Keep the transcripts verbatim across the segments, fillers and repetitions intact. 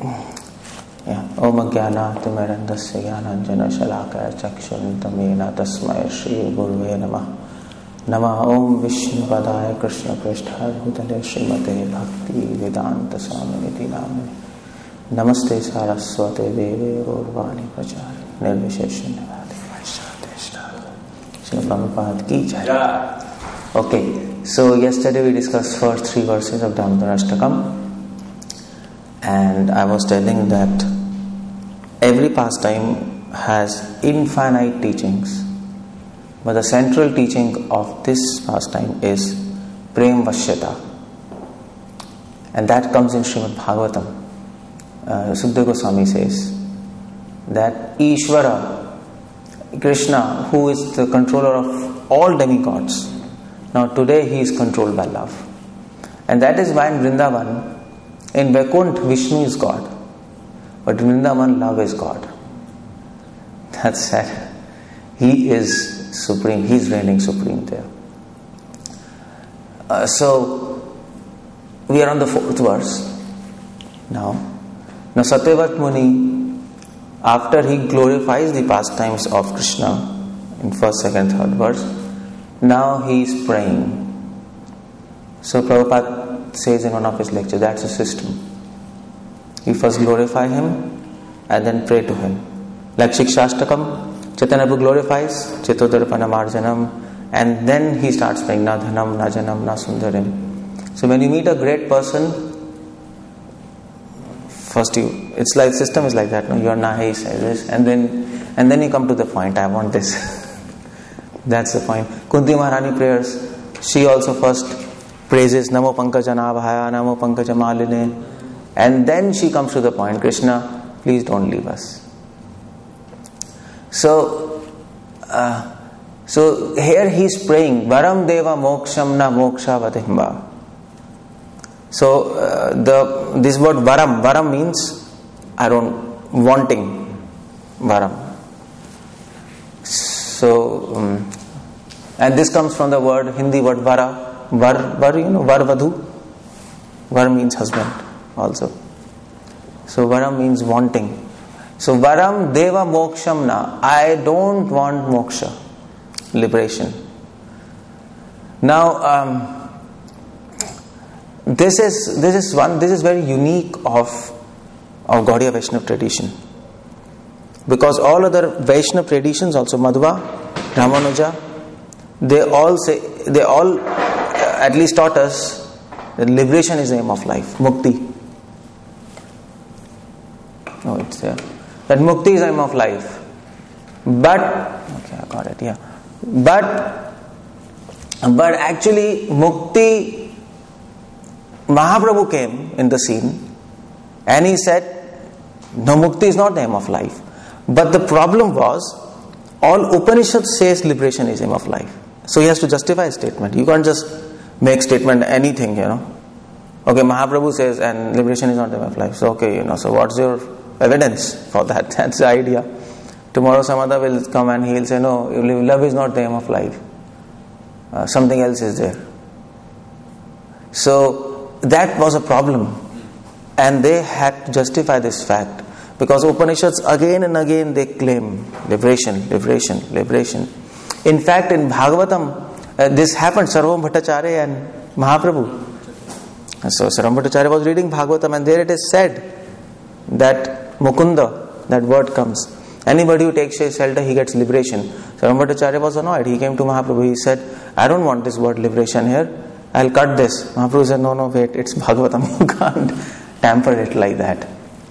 Om Jnana Timirandasya Jnananjana Shalakaya Chakshuntamena Tasmai Shri Gurve Namah. Namah Om Vishnu Padaya Krishna Prishthaya Bhutale Srimate Bhakti Vedanta Swaminiti Namane. Namaste Saraswate Deve Gaurvani Prachari Nirvishesha Navadi Vaishnava Srila Prabhupada Ki Jai. Okay, so yesterday we discussed first three verses of Damodara Ashtakam, and I was telling that every pastime has infinite teachings, but the central teaching of this pastime is Prem Vashyata, and that comes in Srimad Bhagavatam. Uh, Sukadeva Goswami says that Ishvara, Krishna, who is the controller of all demigods, now today he is controlled by love. And that is why in Vrindavan, in Vaikuntha, Vishnu is God, but in Vrindavan, love is God. That's sad. He is supreme, he is reigning supreme there. Uh, so, we are on the fourth verse now. Now Satyavat Muni, after he glorifies the pastimes of Krishna in first, second, third verse, now he is praying. So Prabhupada says in one of his lectures, that's a system. You first glorify him and then pray to him. Like Shikshashtakam, Chaitanya Prabhu glorifies Chittodarpana Marjanam, and then he starts praying Na Dhanam, Na Janam, Na Sundarim. So when you meet a great person, first you, it's like system is like that, no? You are nahi, say this, and then and then you come to the point, I want this. That's the point. Kunti Maharani prayers, she also first praises Namo Pankajanabhaya, Namo Pankajamaline, and then she comes to the point, Krishna, please don't leave us. So, uh, so here he is praying, Varam Deva Moksham Na Moksha Vadhimba. So uh, the this word varam, varam means I don't wanting, varam. So um, and this comes from the word Hindi word vara, var, var you know var vadhu, var means husband also. So varam means wanting. So varam deva moksham na, I don't want moksha, liberation. Now. Um, This is this is one this is very unique of of Gaudiya Vaishnava tradition, because all other Vaishnava traditions, also Madhva, Ramanuja, they all say they all uh, at least taught us that liberation is the aim of life, mukti. Oh, it's there. That mukti is the aim of life. But okay, I got it. Yeah, but but actually mukti. Mahaprabhu came in the scene and he said, no, mukti is not the aim of life. But the problem was, all Upanishad says liberation is the aim of life. So he has to justify his statement. You can't just make statement anything, you know. Okay, Mahaprabhu says, and liberation is not the aim of life. So okay, you know, so what's your evidence for that? That's the idea. Tomorrow some other will come and he'll say, no, love is not the aim of life. Uh, something else is there. So, that was a problem, and they had to justify this fact, because Upanishads again and again they claim liberation, liberation, liberation. In fact, in Bhagavatam, uh, this happened, Sarvam Bhattacharya and Mahaprabhu. And so Sarvam Bhattacharya was reading Bhagavatam, and there it is said that Mukunda, that word comes. Anybody who takes shelter, he gets liberation. Sarvam Bhattacharya was annoyed. He came to Mahaprabhu, he said, I don't want this word liberation here. I'll cut this. Mahaprabhu said, no, no, wait, it's Bhagavatam. You can't tamper it like that.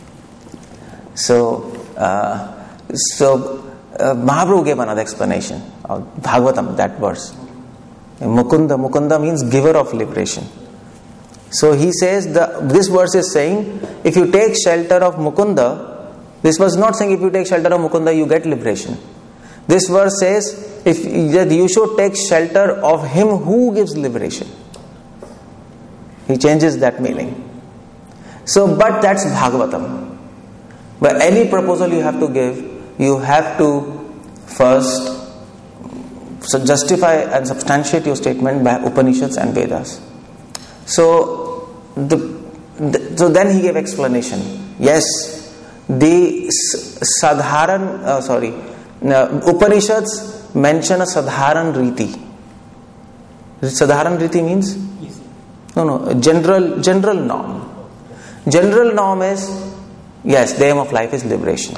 So, uh, so uh, Mahaprabhu gave another explanation of Bhagavatam, that verse. Mukunda, Mukunda means giver of liberation. So he says, the, this verse is saying, if you take shelter of Mukunda, this was not saying if you take shelter of Mukunda, you get liberation. This verse says, if that you should take shelter of him who gives liberation. He changes that meaning. So, but that's Bhagavatam. But any proposal you have to give, you have to first so justify and substantiate your statement by Upanishads and Vedas. So, the, the so then he gave explanation Yes, the Sadharan, uh, sorry, uh, Upanishads mention a Sadharan Riti. Sadharan Riti means? No, no, general, general norm. General norm is, yes, the aim of life is liberation.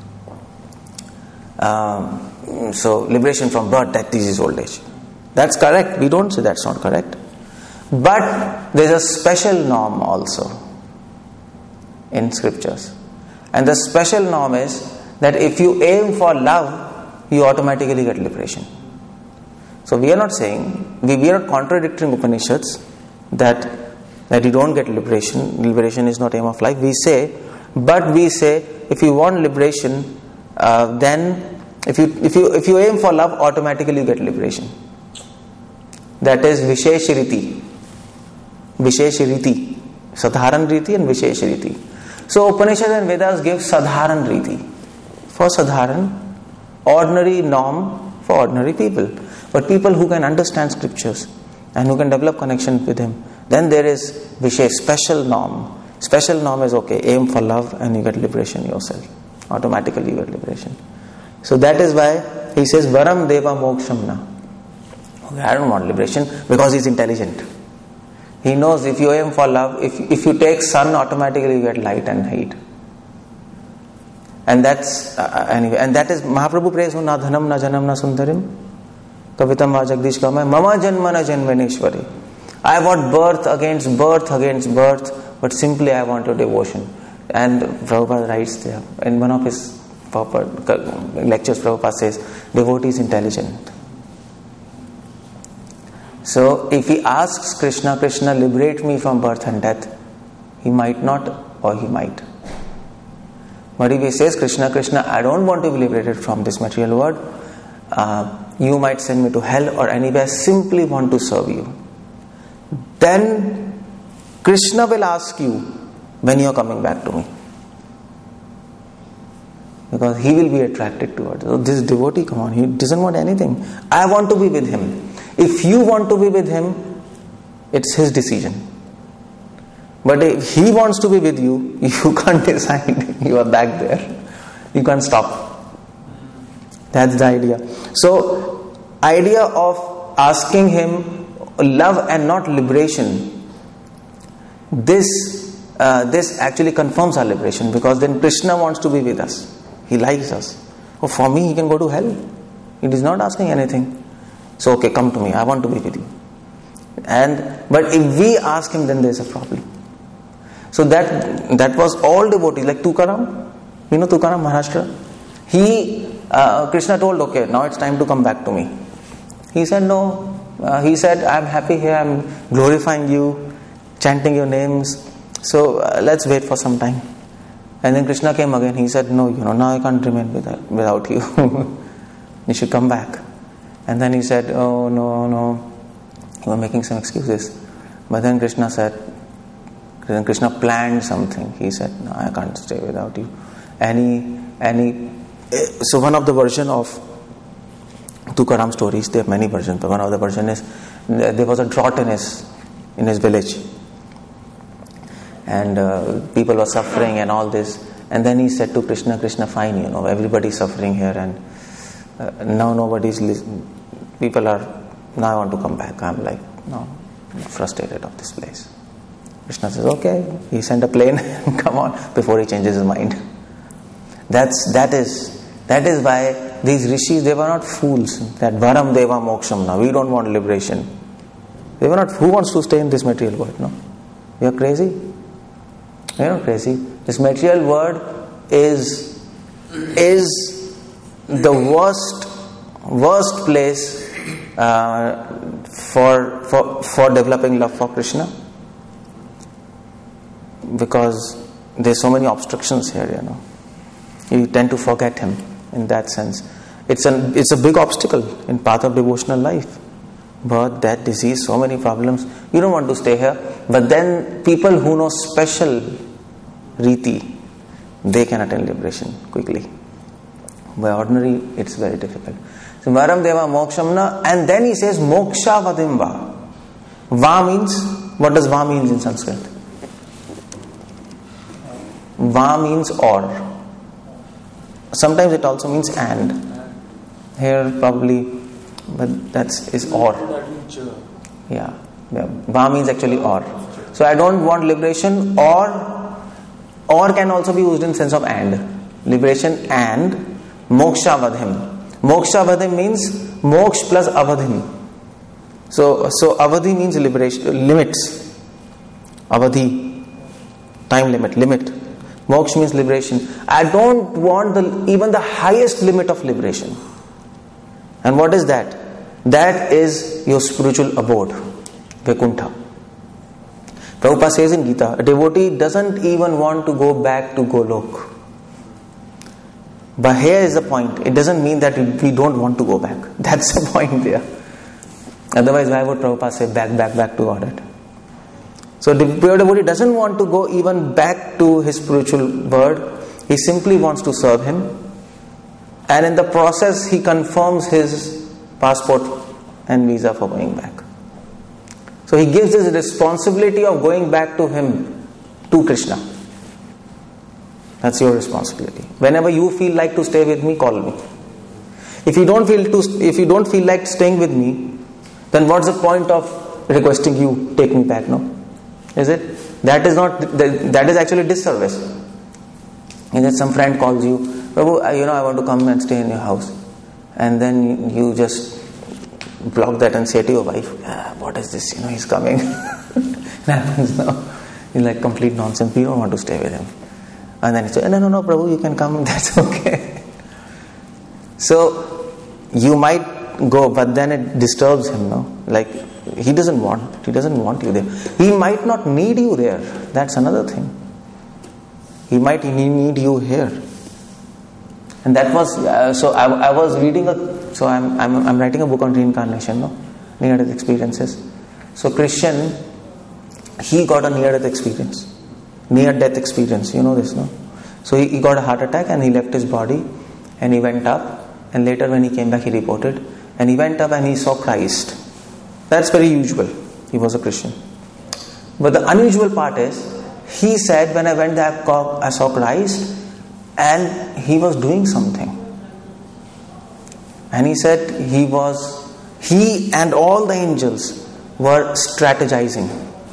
Um, so, liberation from birth, death, disease, old age. That's correct. We don't say that's not correct. But there's a special norm also in scriptures. And the special norm is that if you aim for love, you automatically get liberation. So we are not saying, we, we are not contradicting Upanishads that, that you don't get liberation. Liberation is not aim of life. We say, but we say, if you want liberation, uh, then if you, if you, if you aim for love, automatically you get liberation. That is Vishesh Riti. Vishesh Riti. Sadharan Riti and Vishesh Riti. So Upanishads and Vedas give Sadharan Riti. For Sadharan, ordinary norm for ordinary people. But people who can understand scriptures and who can develop connection with him, then there is Vishesh, special norm. Special norm is okay, aim for love and you get liberation yourself. Automatically you get liberation. So that is why he says, Varam Deva Mokshamna. Okay, I don't want liberation because he's intelligent. He knows if you aim for love, if, if you take sun, automatically you get light and heat. And that's, uh, anyway, and that is, Mahaprabhu prays, Na dhanam na janam na sundarim, kavitam va jagdish kamay, mama janma na janvaneshwari. I want birth against birth against birth, but simply I want your devotion. And Prabhupada writes there, in one of his lectures, Prabhupada says, devotee is intelligent. So if he asks Krishna, Krishna, liberate me from birth and death, he might not or he might. But if he says, Krishna, Krishna, I don't want to be liberated from this material world, uh, you might send me to hell or anywhere, simply want to serve you. Then Krishna will ask you when you are coming back to me. Because he will be attracted towards it. So this devotee, come on, he doesn't want anything. I want to be with him. If you want to be with him, it's his decision. But if he wants to be with you, you can't decide. You are back there. You can't stop. That's the idea. So, idea of asking him love and not liberation, this uh, this actually confirms our liberation, because then Krishna wants to be with us. He likes us. Oh, for me, he can go to hell. He is not asking anything. So, okay, come to me. I want to be with you. And but if we ask him, then there is a problem. So that that was all devotees, like Tukaram. You know Tukaram, Maharashtra? He, uh, Krishna told, okay, now it's time to come back to me. He said, no. Uh, he said, I'm happy here. I'm glorifying you, chanting your names. So uh, let's wait for some time. And then Krishna came again. He said, no, you know, now I can't remain without, without you. You should come back. And then he said, oh, no, no. You were making some excuses. But then Krishna said, then Krishna planned something. He said, no, I can't stay without you. Any, any, so one of the version of Tukaram stories, there are many versions, but one of the version is, there was a drought in his, in his village. And uh, people were suffering and all this. And then he said to Krishna, Krishna, fine, you know, everybody's suffering here and uh, now nobody's listening. People are, now I want to come back. I'm like, no, I'm frustrated of this place. Krishna says, okay. He sent a plane, come on, before he changes his mind. That's, that is, that is why these rishis, they were not fools. That Varam Deva Mokshamna, we don't want liberation. They were not, who wants to stay in this material world, no? We are crazy. We are not crazy. This material world is, is the worst, worst place uh, for, for, for developing love for Krishna. Because there's so many obstructions here, you know. You tend to forget him in that sense. It's an it's a big obstacle in path of devotional life. Birth, death, disease, so many problems. You don't want to stay here. But then people who know special riti, they can attain liberation quickly. By ordinary, it's very difficult. So Varam Deva Mokshamna, and then he says Moksha Vadimva. Va means, what does Va means in Sanskrit? Va means or. Sometimes it also means and. Here probably, but that's is or. Yeah. yeah. Va means actually or. So I don't want liberation, or or can also be used in sense of and. Liberation and moksha vadhim. Moksha vadhim means moksha plus avadhim. So so avadhi means liberation, limits. Avadhi, time limit, limit. Moksha means liberation. I don't want the even the highest limit of liberation. And what is that? That is your spiritual abode, Vaikuntha. Prabhupada says in Gita, a devotee doesn't even want to go back to Golok. But here is the point. It doesn't mean that we don't want to go back. That's the point there. Otherwise, why would Prabhupada say back, back, back to Godhead? So the pure devotee doesn't want to go even back to his spiritual world. He simply wants to serve him. And in the process, he confirms his passport and visa for going back. So he gives this responsibility of going back to him, to Krishna. That's your responsibility. Whenever you feel like to stay with me, call me. If you don't feel to, if you don't feel like staying with me, then what's the point of requesting you take me back? No, is it? That is not. That is actually disservice. And then some friend calls you, Prabhu, you know, I want to come and stay in your house, and then you just block that and say to your wife, ah, what is this? You know, he's coming. It happens now. It's like complete nonsense. We don't want to stay with him. And then he says, no, no, no, Prabhu, you can come. That's okay. So, you might go, but then it disturbs him, no? Like, he doesn't want, he doesn't want you there. He might not need you there. That's another thing. He might need you here. And that was, uh, so I, I was reading a, so I'm, I'm, I'm writing a book on reincarnation, no? Near-death experiences. So Christian, he got a near-death experience. Near-death experience, you know this, no? So he, he got a heart attack and he left his body and he went up, and later when he came back he reported, and he went up and he saw Christ. That's very usual. He was a Christian. But the unusual part is, he said, when I went there I saw Christ and he was doing something. And he said he was, he and all the angels were strategizing.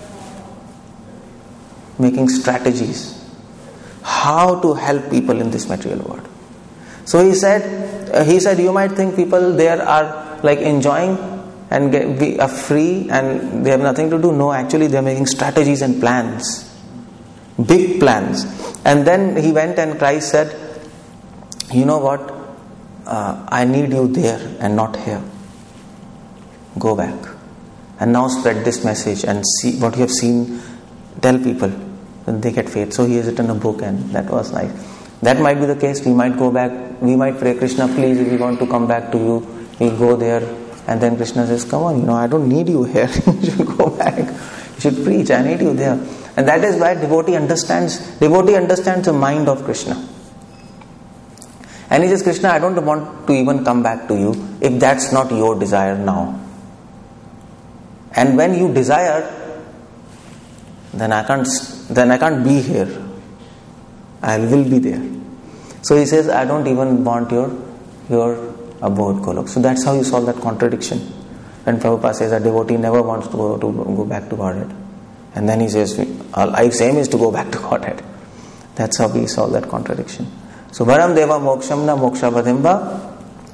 Making strategies how to help people in this material world. So he said, uh, he said, you might think people there are like enjoying and get, be, are free and they have nothing to do. No, actually they are making strategies and plans, big plans. And then he went and Christ said, you know what? Uh, I need you there and not here. Go back and now spread this message and see what you have seen. Tell people. They get faith. So he has written a book, and that was nice. That might be the case. We might go back. We might pray, Krishna, please, if we want to come back to you, we'll go there. And then Krishna says, come on, you know, I don't need you here. You should go back. You should preach. I need you there. And that is why devotee understands. Devotee understands the mind of Krishna. And he says, Krishna, I don't want to even come back to you if that's not your desire now. And when you desire, then I can't then I can't be here. I will be there. So he says, I don't even want your your abode, Golok. So that's how you solve that contradiction. When Prabhupada says a devotee never wants to go to go back to Godhead. And then he says, our life's aim is to go back to Godhead. That's how we solve that contradiction. So Varam Deva Moksham na Moksha Vadimba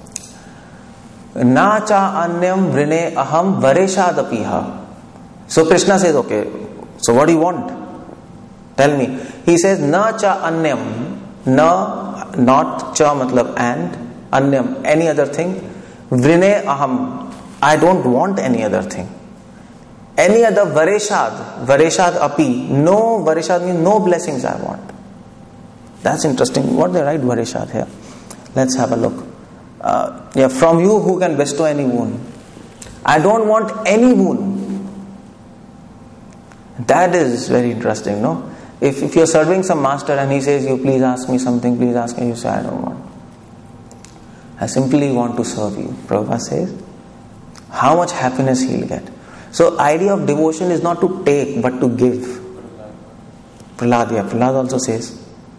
Na cha anyam vrine aham vareshadapiha. So Krishna says, okay, so what do you want? Tell me. He says, na cha anyam. Na, not cha matlab and. Anyam, any other thing. Vrine aham. I don't want any other thing. Any other vareshad. Vareshad api. No, vareshad means no blessings I want. That's interesting. What they write vareshad here? Let's have a look. Uh, yeah, from you who can bestow any boon. I don't want any boon. That is very interesting, no? If, if you're serving some master and he says, you please ask me something, please ask me, you say, I don't want. I simply want to serve you. Prabhupada says, how much happiness he'll get. So idea of devotion is not to take but to give. Prahlad, yeah, Prahlad also says,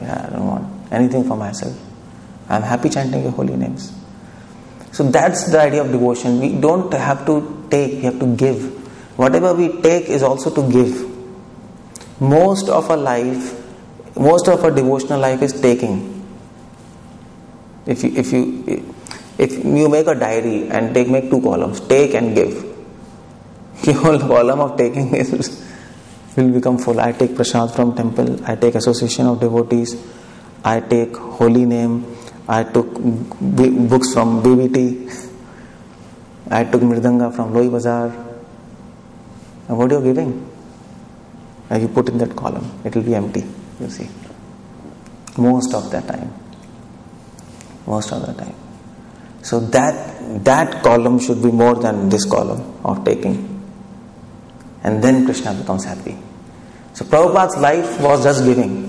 I don't want anything for myself. I'm happy chanting your holy names. So that's the idea of devotion. We don't have to take, we have to give. Whatever we take is also to give. Most of our life, most of our devotional life is taking. If you if you if you make a diary and take make two columns, take and give, the whole column of taking is will become full. I take prasad from temple, I take association of devotees, I take holy name, I took b- books from B B T, I took Mridanga from Loi Bazaar. And what are you giving? And you put in that column, it will be empty, you see. Most of the time. Most of the time. So that that column should be more than this column of taking. And then Krishna becomes happy. So Prabhupada's life was just giving.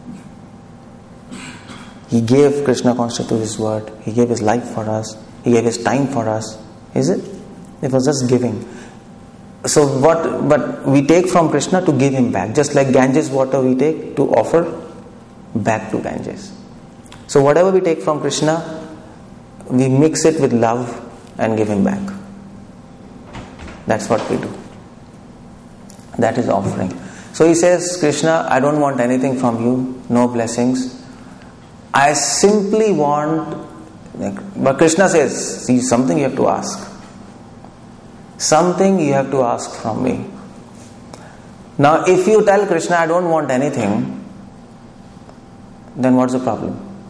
He gave Krishna consciousness to his word. He gave his life for us. He gave his time for us. Is it? It was just giving. So what, but we take from Krishna to give him back. Just like Ganges water we take to offer back to Ganges. So whatever we take from Krishna, we mix it with love and give him back. That's what we do. That is offering. So he says, Krishna, I don't want anything from you, no blessings. I simply want, but Krishna says, see, something you have to ask. Something you have to ask from me. Now, if you tell Krishna, I don't want anything, then what's the problem?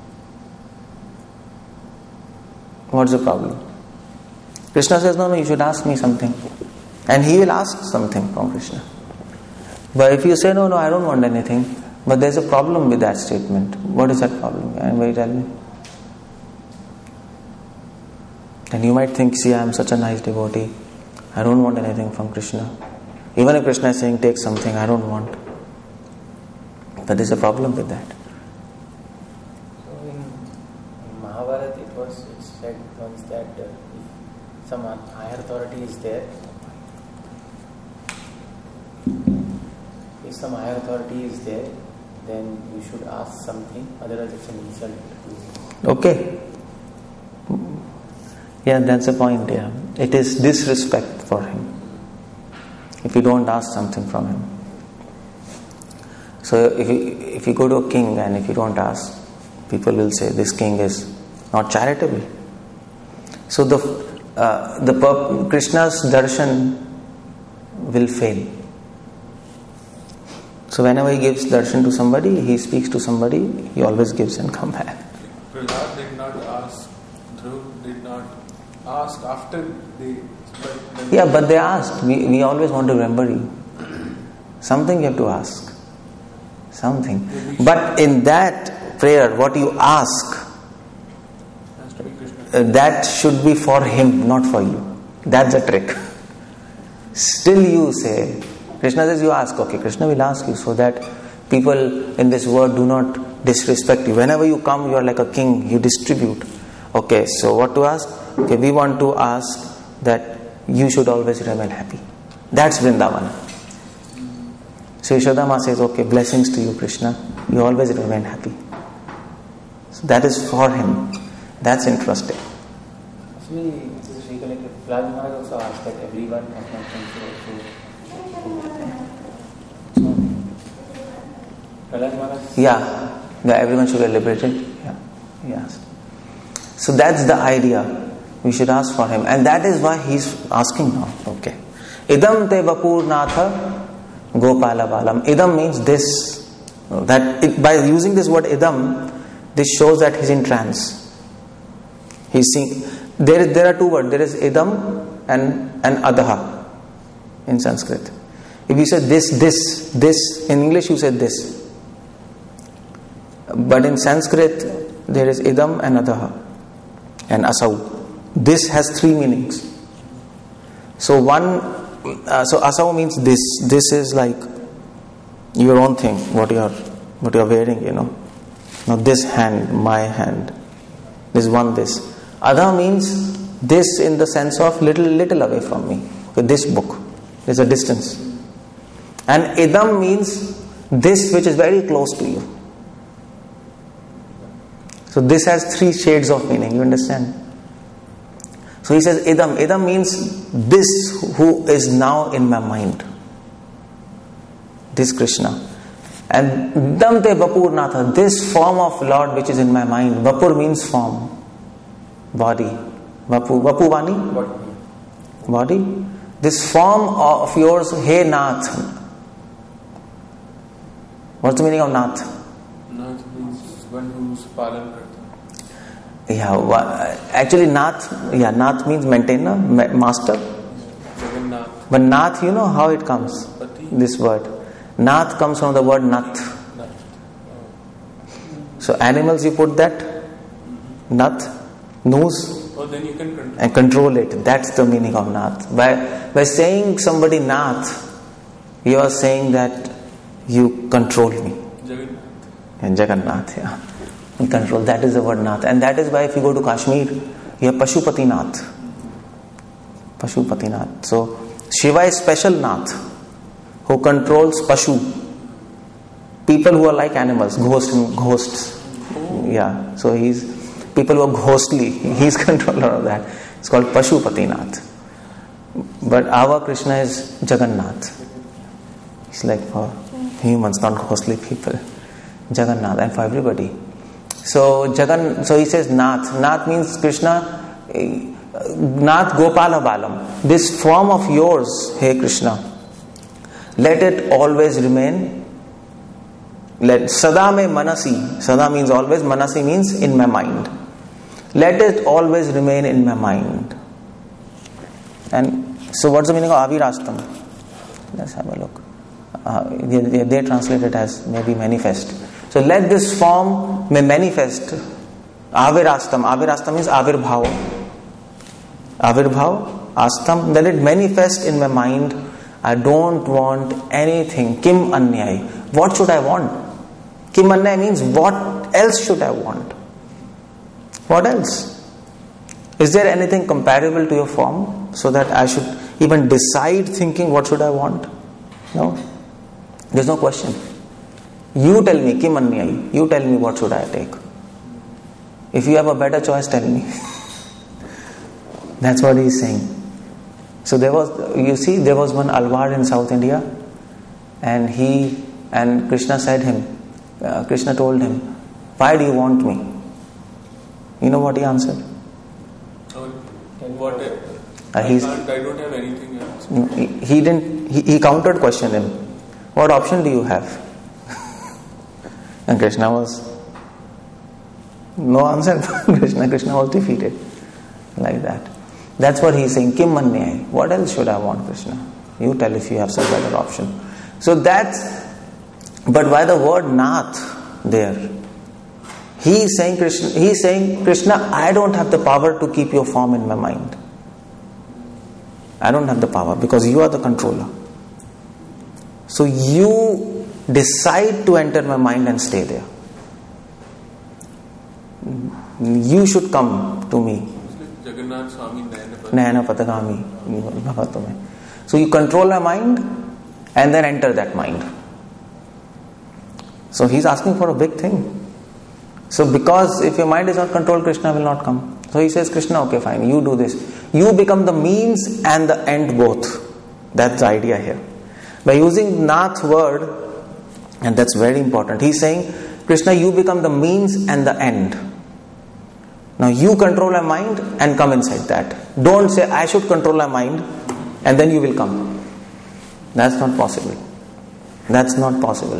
What's the problem? Krishna says, no, no, you should ask me something. And he will ask something from Krishna. But if you say, no, no, I don't want anything, but there's a problem with that statement. What is that problem? Anybody tell me? Then you might think, see, I am such a nice devotee. I don't want anything from Krishna. Even if Krishna is saying, take something, I don't want. But there's a problem with that. So in, in Mahabharata it was said once that uh, if some higher authority is there, if some higher authority is there, then you should ask something, otherwise it's an insult. Okay. Yeah, that's the point, yeah. It is disrespect for him if you don't ask something from him. So if you, if you go to a king and if you don't ask, people will say this king is not charitable. So the uh, the purp- Krishna's darshan will fail. So whenever he gives darshan to somebody, he speaks to somebody, he always gives and come back. Prahlad did not ask, Dhruv did not ask after they... But yeah, but they asked. We, we always want to remember you. Something you have to ask. Something. But in that prayer, what you ask, uh, that should be for him, not for you. That's the trick. Still you say, Krishna says you ask, okay, Krishna will ask you so that people in this world do not disrespect you. Whenever you come, you are like a king, you distribute. Okay, so what to ask? Okay, we want to ask that you should always remain happy. That's Vrindavan. So Yashoda Ma says, okay, blessings to you, Krishna. You always remain happy. So that is for him. That's interesting. Actually, this recollected, Prahlad Maharaj also asked that everyone of my friends should also... Prahlad Maharaj... Yeah, yeah, everyone should be liberated. Yeah, yes. So that's the idea. We should ask for him. And that is why he's asking now. Okay. Idam te vapurnatha gopala balam. Idam means this. That it, by using this word idam, this shows that he's in trance. He's seeing. There, is, there are two words. There is idam and, and adaha in Sanskrit. If you say this, this, this, in English you said this. But in Sanskrit, there is idam and adaha and asau. This has three meanings. So one, uh, so asau means this. This is like your own thing, what you are, what you are wearing, you know. Now this hand, my hand. This one, this. Adha means this in the sense of little, little away from me. Okay, this book. There's a distance. And idam means this which is very close to you. So this has three shades of meaning, you understand? So he says idam. Idam means this who is now in my mind. This Krishna. And Damte Vapur Natha, this form of Lord which is in my mind. Vapur means form. Body. Vapu, Vapu Vani? Body. This form of yours, Hey Nath. What's the meaning of Nath? Nath means one who's palan karta. Yeah, actually Nath, yeah, Nath means maintainer, master. Jagannath. But Nath, you know how it comes? Pati. This word. Nath comes from the word Nath. Nath. So animals you put that? Mm-hmm. Nath, nose. Oh, then you can control. And control it. That's the meaning of Nath. By, by saying somebody Nath, you are saying that you control me. Jagannath. And Jagannath, yeah. You control. That is the word Nath. And that is why if you go to Kashmir, you have Pashupati Nath. Pashupati Nath. So Shiva is special Nath, who controls Pashu. People who are like animals, ghosts, ghosts. Yeah. So he's people who are ghostly. He's controller of that. It's called Pashupati Nath. But our Krishna is Jagannath. It's like for humans, not ghostly people. Jagannath, and for everybody. So Jagan, so he says Nath. Nath means Krishna. Nath Gopala Balam. This form of yours, hey Krishna, let it always remain. Let Sada me Manasi. Sada means always. Manasi means in my mind. Let it always remain in my mind. And so, what's the meaning of Avirastam? Let's have a look. Uh, they, they, they translate it as maybe manifest. So let this form may manifest. Avirastam. Avirastam means Avirbhav. Avirbhav, Astam. Let it manifest in my mind. I don't want anything. Kim Anyay. What should I want? Kim Anyay means what else should I want? What else? Is there anything comparable to your form so that I should even decide thinking what should I want? No. There's no question. You tell me, Kim Anyay. You tell me what should I take. If you have a better choice, tell me. That's what he is saying. So there was, you see, there was one Alwar in South India, and he and Krishna said him, uh, Krishna told him, why do you want me? You know what he answered? Oh, what? Uh, I, can't, I don't have anything else. He, he didn't. He, he countered questioned him. What option do you have? And Krishna was no answer. Krishna, Krishna was defeated like that. That's what he's saying. Kim Anyay. What else should I want, Krishna? You tell if you have some better option. So that's, but by the word Nath there, he is saying Krishna, he is saying, Krishna, I don't have the power to keep your form in my mind. I don't have the power because you are the controller. So you decide to enter my mind and stay there. You should come to me. Jagannath Swami Nayana Patagami. So you control my mind and then enter that mind. So he's asking for a big thing. So because if your mind is not controlled, Krishna will not come. So he says, Krishna, okay, fine, you do this. You become the means and the end both. That's the idea here. By using Nath word, and that's very important, he's saying, Krishna, you become the means and the end. Now you control my mind and come inside that. Don't say, I should control my mind and then you will come. That's not possible. That's not possible.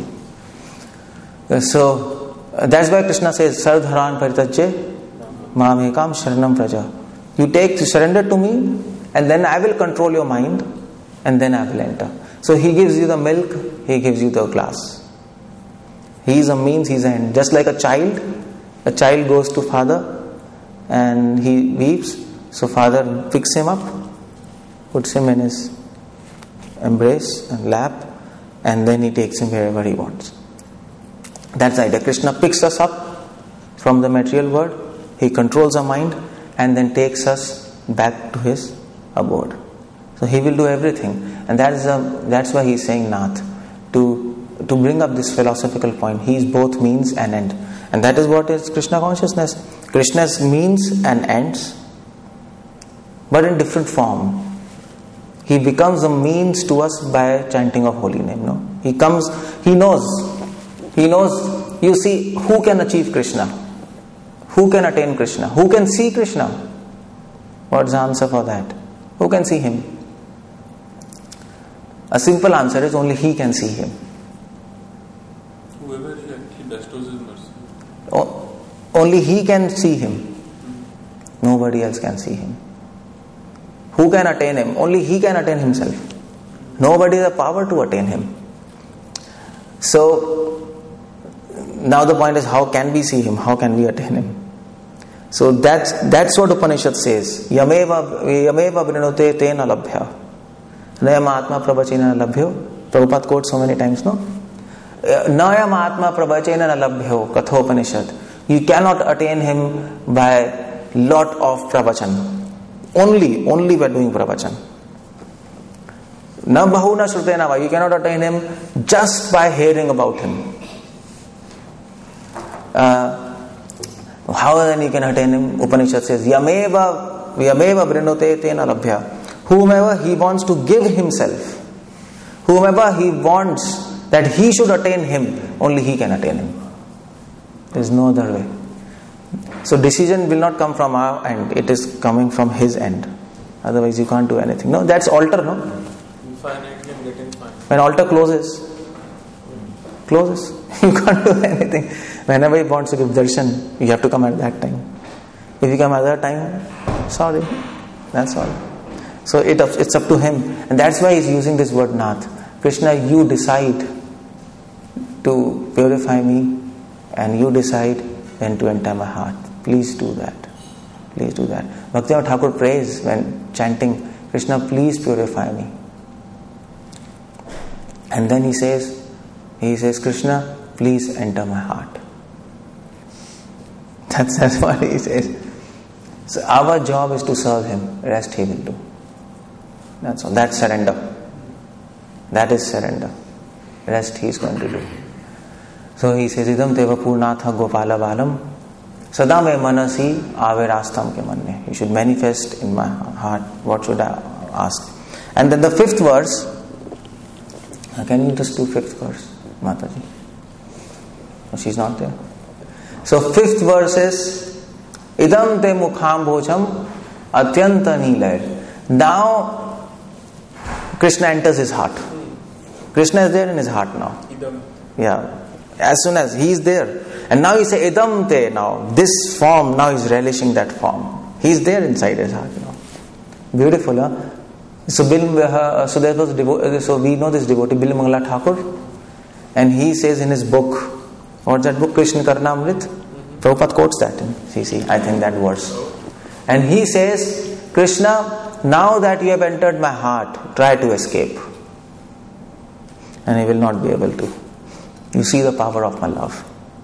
So, that's why Krishna says, Sardharan Paritajye Mamekam Sharanam Praja. You take, surrender to me and then I will control your mind and then I will enter. So he gives you the milk, he gives you the glass. He is a means, he is an end. Just like a child, a child goes to father and he weeps, so father picks him up, puts him in his embrace and lap, and then he takes him wherever he wants. That's the idea. Krishna picks us up from the material world, he controls our mind and then takes us back to his abode. So he will do everything, and that is a, that's why he is saying Nath, to to bring up this philosophical point. He is both means and end. And And that is what is Krishna consciousness. Krishna's means and ends, but in different form. He becomes a means to us by chanting of holy name. No, he comes. He knows. He knows. You see, who can achieve Krishna? Who can attain Krishna? Who can see Krishna? What's the answer for that? Who can see him? A simple answer is only he can see him. Whoever he, he bestows his mercy. O- only he can see him. Nobody else can see him. Who can attain him? Only he can attain himself. Nobody has the power to attain him. So, now the point is, how can we see him? How can we attain him? So that's, that's what Upanishad says. Yameva yameva vrinote tena labhya. Nayam atma prabhachena labhyo. Prabhupada quotes so many times, no? Nayam atma prabhachena labhyo. Katha Upanishad. You cannot attain him by lot of pravachan. Only, only by doing pravachan. Na bahu na shrutena va. You cannot attain him just by hearing about him. Uh, how then you can attain him? Upanishad says, Yameva Yameva vrinote tena labhya. Whomever he wants to give himself, whomever he wants that he should attain him, only he can attain him. There is no other way. So decision will not come from our end, it is coming from his end. Otherwise you can't do anything. No, that's altar, no? Infinitely and getting fine. When altar closes, closes, you can't do anything. Whenever he wants to give darshan, you have to come at that time. If you come at that time, sorry, that's all. So it, it's up to him. And that's why he's using this word Nath. Krishna, you decide to purify me, and you decide when to enter my heart. Please do that. Please do that. Bhaktivinoda Thakur prays when chanting, Krishna, please purify me. And then he says, he says, Krishna, please enter my heart. That's, that's what he says. So our job is to serve him. Rest he will do. That's all. That's surrender. That is surrender. Rest he is going to do. So he says, Idam teva purnatha gopala valam sada me manasi ave rastam ke manne. You should manifest in my heart. What should I ask? And then the fifth verse. Can you just do fifth verse, Mataji? Oh, she's not there. So fifth verse is Idam te mukham bhojam atyanta nilay. Now Krishna enters his heart. Krishna is there in his heart now. Idam. Yeah. As soon as he is there. And now he say Idam te now. This form, now he's relishing that form. He is there inside his heart now. Beautiful, huh? So, Bil, uh, so, there was devo- so we know this devotee, Bil Mangala Thakur. And he says in his book, what's that book? Krishna Karnamrit. Mm-hmm. Prabhupada quotes that in C C, I think that verse. And he says, Krishna, now that you have entered my heart, try to escape. And he will not be able to. You see the power of my love.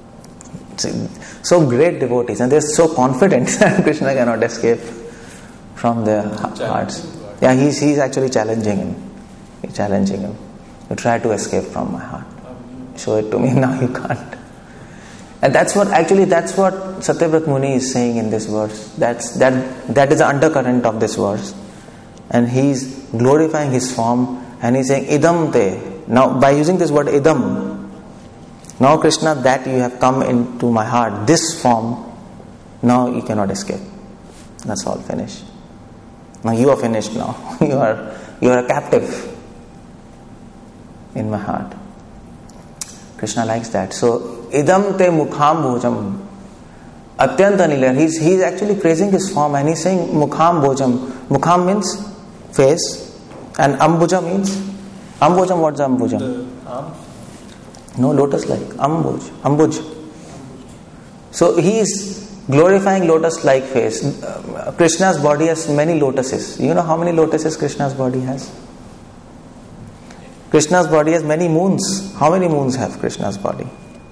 So great devotees, and they're so confident that Krishna cannot escape from their hearts. Yeah, he's, he's actually challenging him. He's challenging him. You try to escape from my heart. Show it to me, now you can't. And that's what, actually that's what Satyavrat Muni is saying in this verse. That's, that, that is the undercurrent of this verse. And he's glorifying his form, and he's saying, Idam te. Now, by using this word Idam, now Krishna, that you have come into my heart, this form, now you cannot escape. That's all, finished. Now you are finished now. you are you are a captive in my heart. Krishna likes that. So, idam te mukham bhojam atyanta nilayar. He's, he's actually praising his form, and he's saying mukham bhojam. Mukham means face, and ambuja means ambujam. What's ambujam? The arms. No, lotus like ambuj. Ambuj. So he is glorifying lotus-like face. Uh, Krishna's body has many lotuses. You know how many lotuses Krishna's body has? Krishna's body has many moons. How many moons have Krishna's body?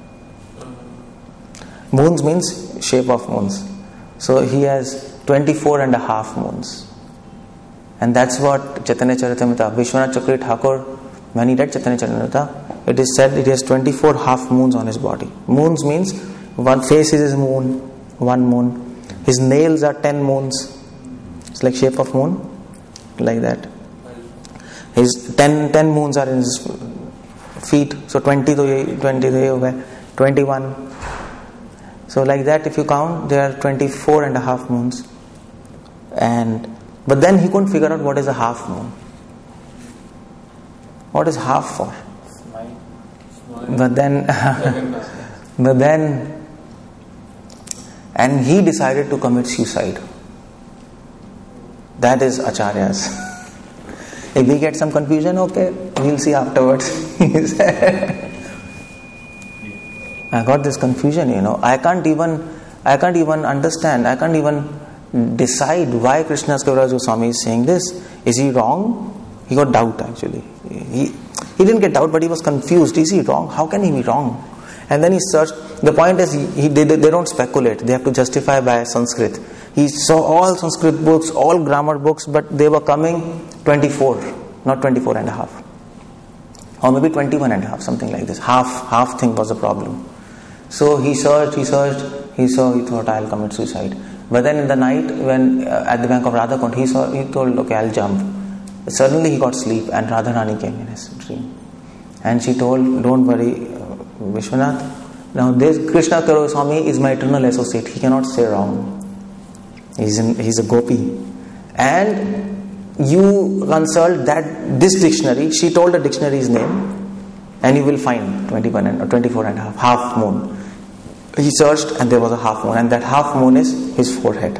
Moons means shape of moons. So he has twenty-four and a half moons. And that's what Chaitanya Charitamrita, Vishwanath Chakri Thakur, when he read Chaitanya Charitamrita, it is said it has twenty-four half moons on his body. Moons means one face is his moon, one moon. His nails are ten moons. It's like shape of moon, like that. His ten, ten moons are in his feet. So twenty to twenty to twenty-one. So like that, if you count, there are twenty-four and a half moons. And but then he couldn't figure out what is a half moon. What is half for? Smile. Smile. But then, but then, and he decided to commit suicide. That is Acharya's. If we get some confusion, okay, we'll see afterwards. He said, I got this confusion, you know. I can't even, I can't even understand. I can't even decide why Krishnadas Kaviraj Goswami is saying this. Is he wrong? He got doubt actually. He he didn't get doubt, but he was confused. Is he wrong? How can he be wrong? And then he searched. The point is, he, he they, they don't speculate. They have to justify by Sanskrit. He saw all Sanskrit books, all grammar books, but they were coming twenty-four, not twenty-four and a half. Or maybe twenty-one and a half, something like this. Half, half thing was a problem. So he searched, he searched, he saw, he thought, I'll commit suicide. But then in the night, when uh, at the bank of Radhakund, he saw, he told, okay, I'll jump. Suddenly he got sleep and Radharani came in his dream. And she told, don't worry, uh, Vishwanath. Now this Krishna Karoswami is my eternal associate. He cannot say wrong. He's, in, he's a gopi. And you consult that this dictionary. She told the dictionary's name, and you will find twenty-one and, or twenty-four and a half, half moon. He searched and there was a half moon, and that half moon is his forehead.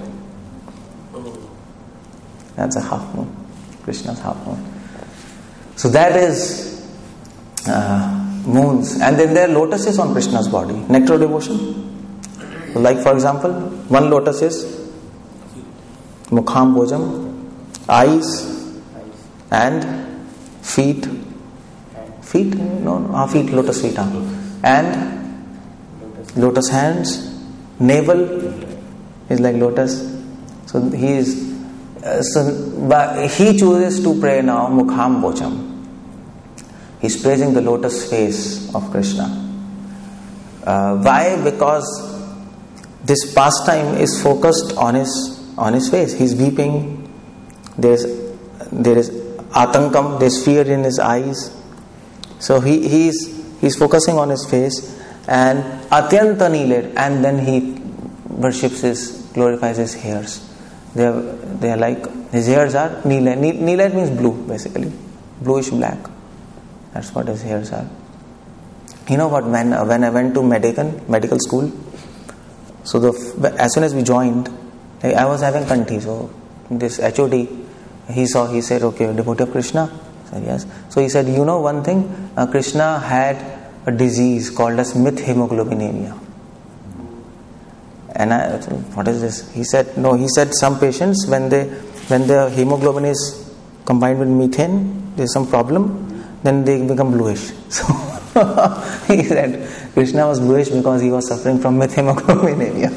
That's a half moon. Krishna's half moon. So that is uh, moons. And then there are lotuses on Krishna's body. Nectar devotion. Like for example, one lotus is Mukham Bhojam, eyes and feet. Feet? No, no, ah, feet, lotus feet. Ah. And lotus hands. Navel is like lotus. So he is Uh, so, but he chooses to pray now Mukham Bhojam. He's praising the lotus face of Krishna. Uh, why? Because this pastime is focused on his on his face. He's weeping. There's there is atankam. There's fear in his eyes. So he he's he's focusing on his face, and atyanta niler, and then he worships his glorifies his hairs. They are, they are like, his hairs are neelite. Neelite means blue, basically. Bluish black. That's what his hairs are. You know what, when uh, when I went to medical, medical school, so the as soon as we joined, like, I was having kanti. So this H O D, he saw, he said, okay, devotee of Krishna? I said, yes. So he said, you know one thing, uh, Krishna had a disease called as methemoglobinemia. And I, what is this? He said, no, he said some patients, when they when the hemoglobin is combined with methane, there's some problem, then they become bluish. So he said Krishna was bluish because he was suffering from methemoglobinemia.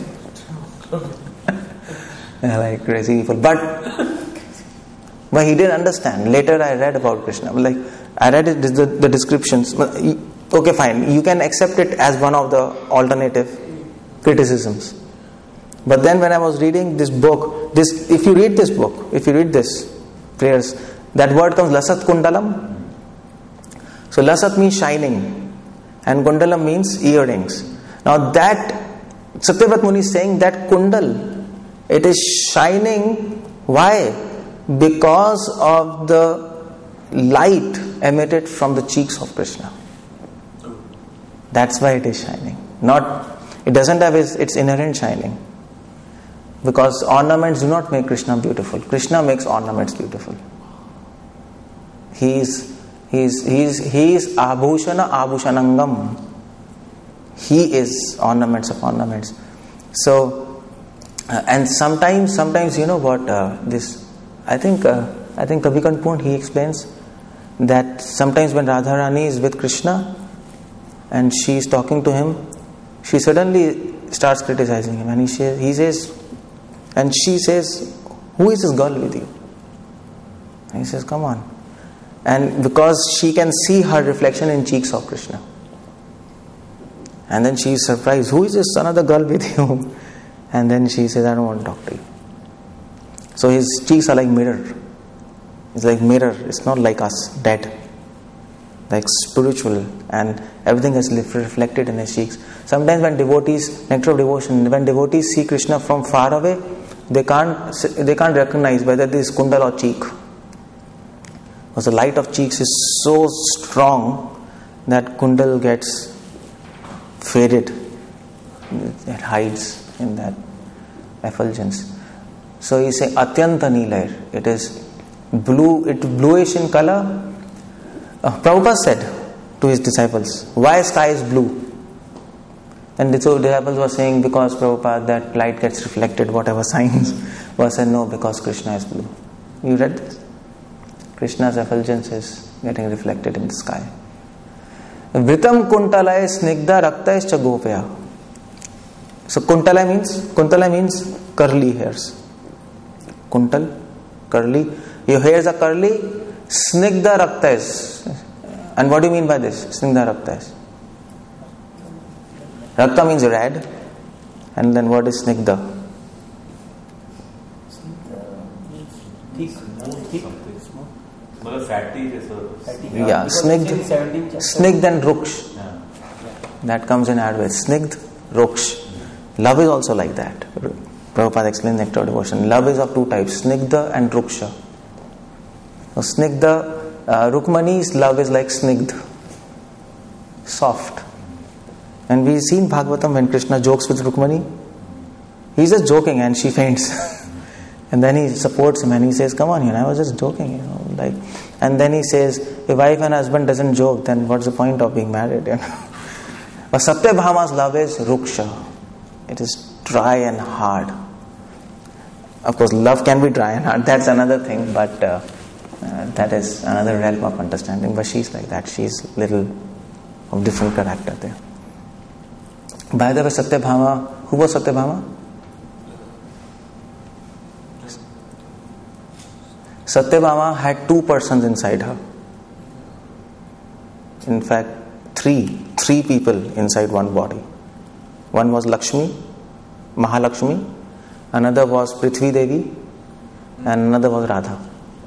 Like crazy people. But but he didn't understand. Later I read about Krishna. Like I read it, the, the descriptions. Okay, fine. You can accept it as one of the alternative criticisms. But then when I was reading this book, this if you read this book, if you read this prayers, that word comes Lasat Kundalam. So Lasat means shining, and Kundalam means earrings. Now that Satyavrat Muni is saying that Kundal, it is shining. Why? Because of the light emitted from the cheeks of Krishna. That's why it is shining. Not, it doesn't have its, its inherent shining. Because ornaments do not make Krishna beautiful. Krishna makes ornaments beautiful. He is, he is, he is, he is abhushana abhushanangam. He is ornaments of ornaments. So, uh, and sometimes, sometimes you know what uh, this. I think, uh, I think Kavi Kanpurn, he explains that sometimes when Radharani is with Krishna and she is talking to him, she suddenly starts criticizing him, and he says, he says. And she says, who is this girl with you? And he says, come on. And because she can see her reflection in cheeks of Krishna. And then she is surprised, who is this another girl with you? And then she says, I don't want to talk to you. So his cheeks are like mirror. It's like mirror. It's not like us, dead. Like spiritual, and everything is reflected in his cheeks. Sometimes when devotees, nectar of devotion, when devotees see Krishna from far away, they can't they can't recognize whether this is kundal or cheek. Because the light of cheeks is so strong that kundal gets faded. It hides in that effulgence. So he say atyanta nilair. It is blue, it's bluish in color. Uh, Prabhupada said to his disciples, why sky is blue? And the disciples were saying, because Prabhupada, that light gets reflected, whatever signs. Was said, no, because Krishna is blue. You read this? Krishna's effulgence is getting reflected in the sky. Vritam kuntalaya snigdha raktaischa gopya. So kuntala means, kuntala means curly hairs. Kuntal, curly. Your hairs are curly. Snigdha raktais. And what do you mean by this? Snigdha raktais. Rakta means red. And then what is snigdha? Thick. Thick. Yeah, snigdh. Snigdh and ruksh. That comes in Ayurveda. Snigdh, ruksh. Love is also like that. Prabhupada explains nectar of devotion. Love is of two types, snigdha and ruksha. So snigdha, uh, Rukmani's love is like snigdh, soft. And we've seen Bhagavatam when Krishna jokes with Rukmani. He's just joking and she faints. And then he supports him and he says, come on, you know, I was just joking, you know. Like, and then he says, if wife and husband doesn't joke, then what's the point of being married? You know? But Satyabhama's love is ruksha. It is dry and hard. Of course, love can be dry and hard. That's another thing, but uh, uh, that is another realm of understanding. But she's like that. She's little of different character there. By the way, Satyabhama, who was Satyabhama? Satyabhama had two persons inside her. In fact, three, three people inside one body. One was Lakshmi, Mahalakshmi, another was Prithvi Devi, and another was Radha.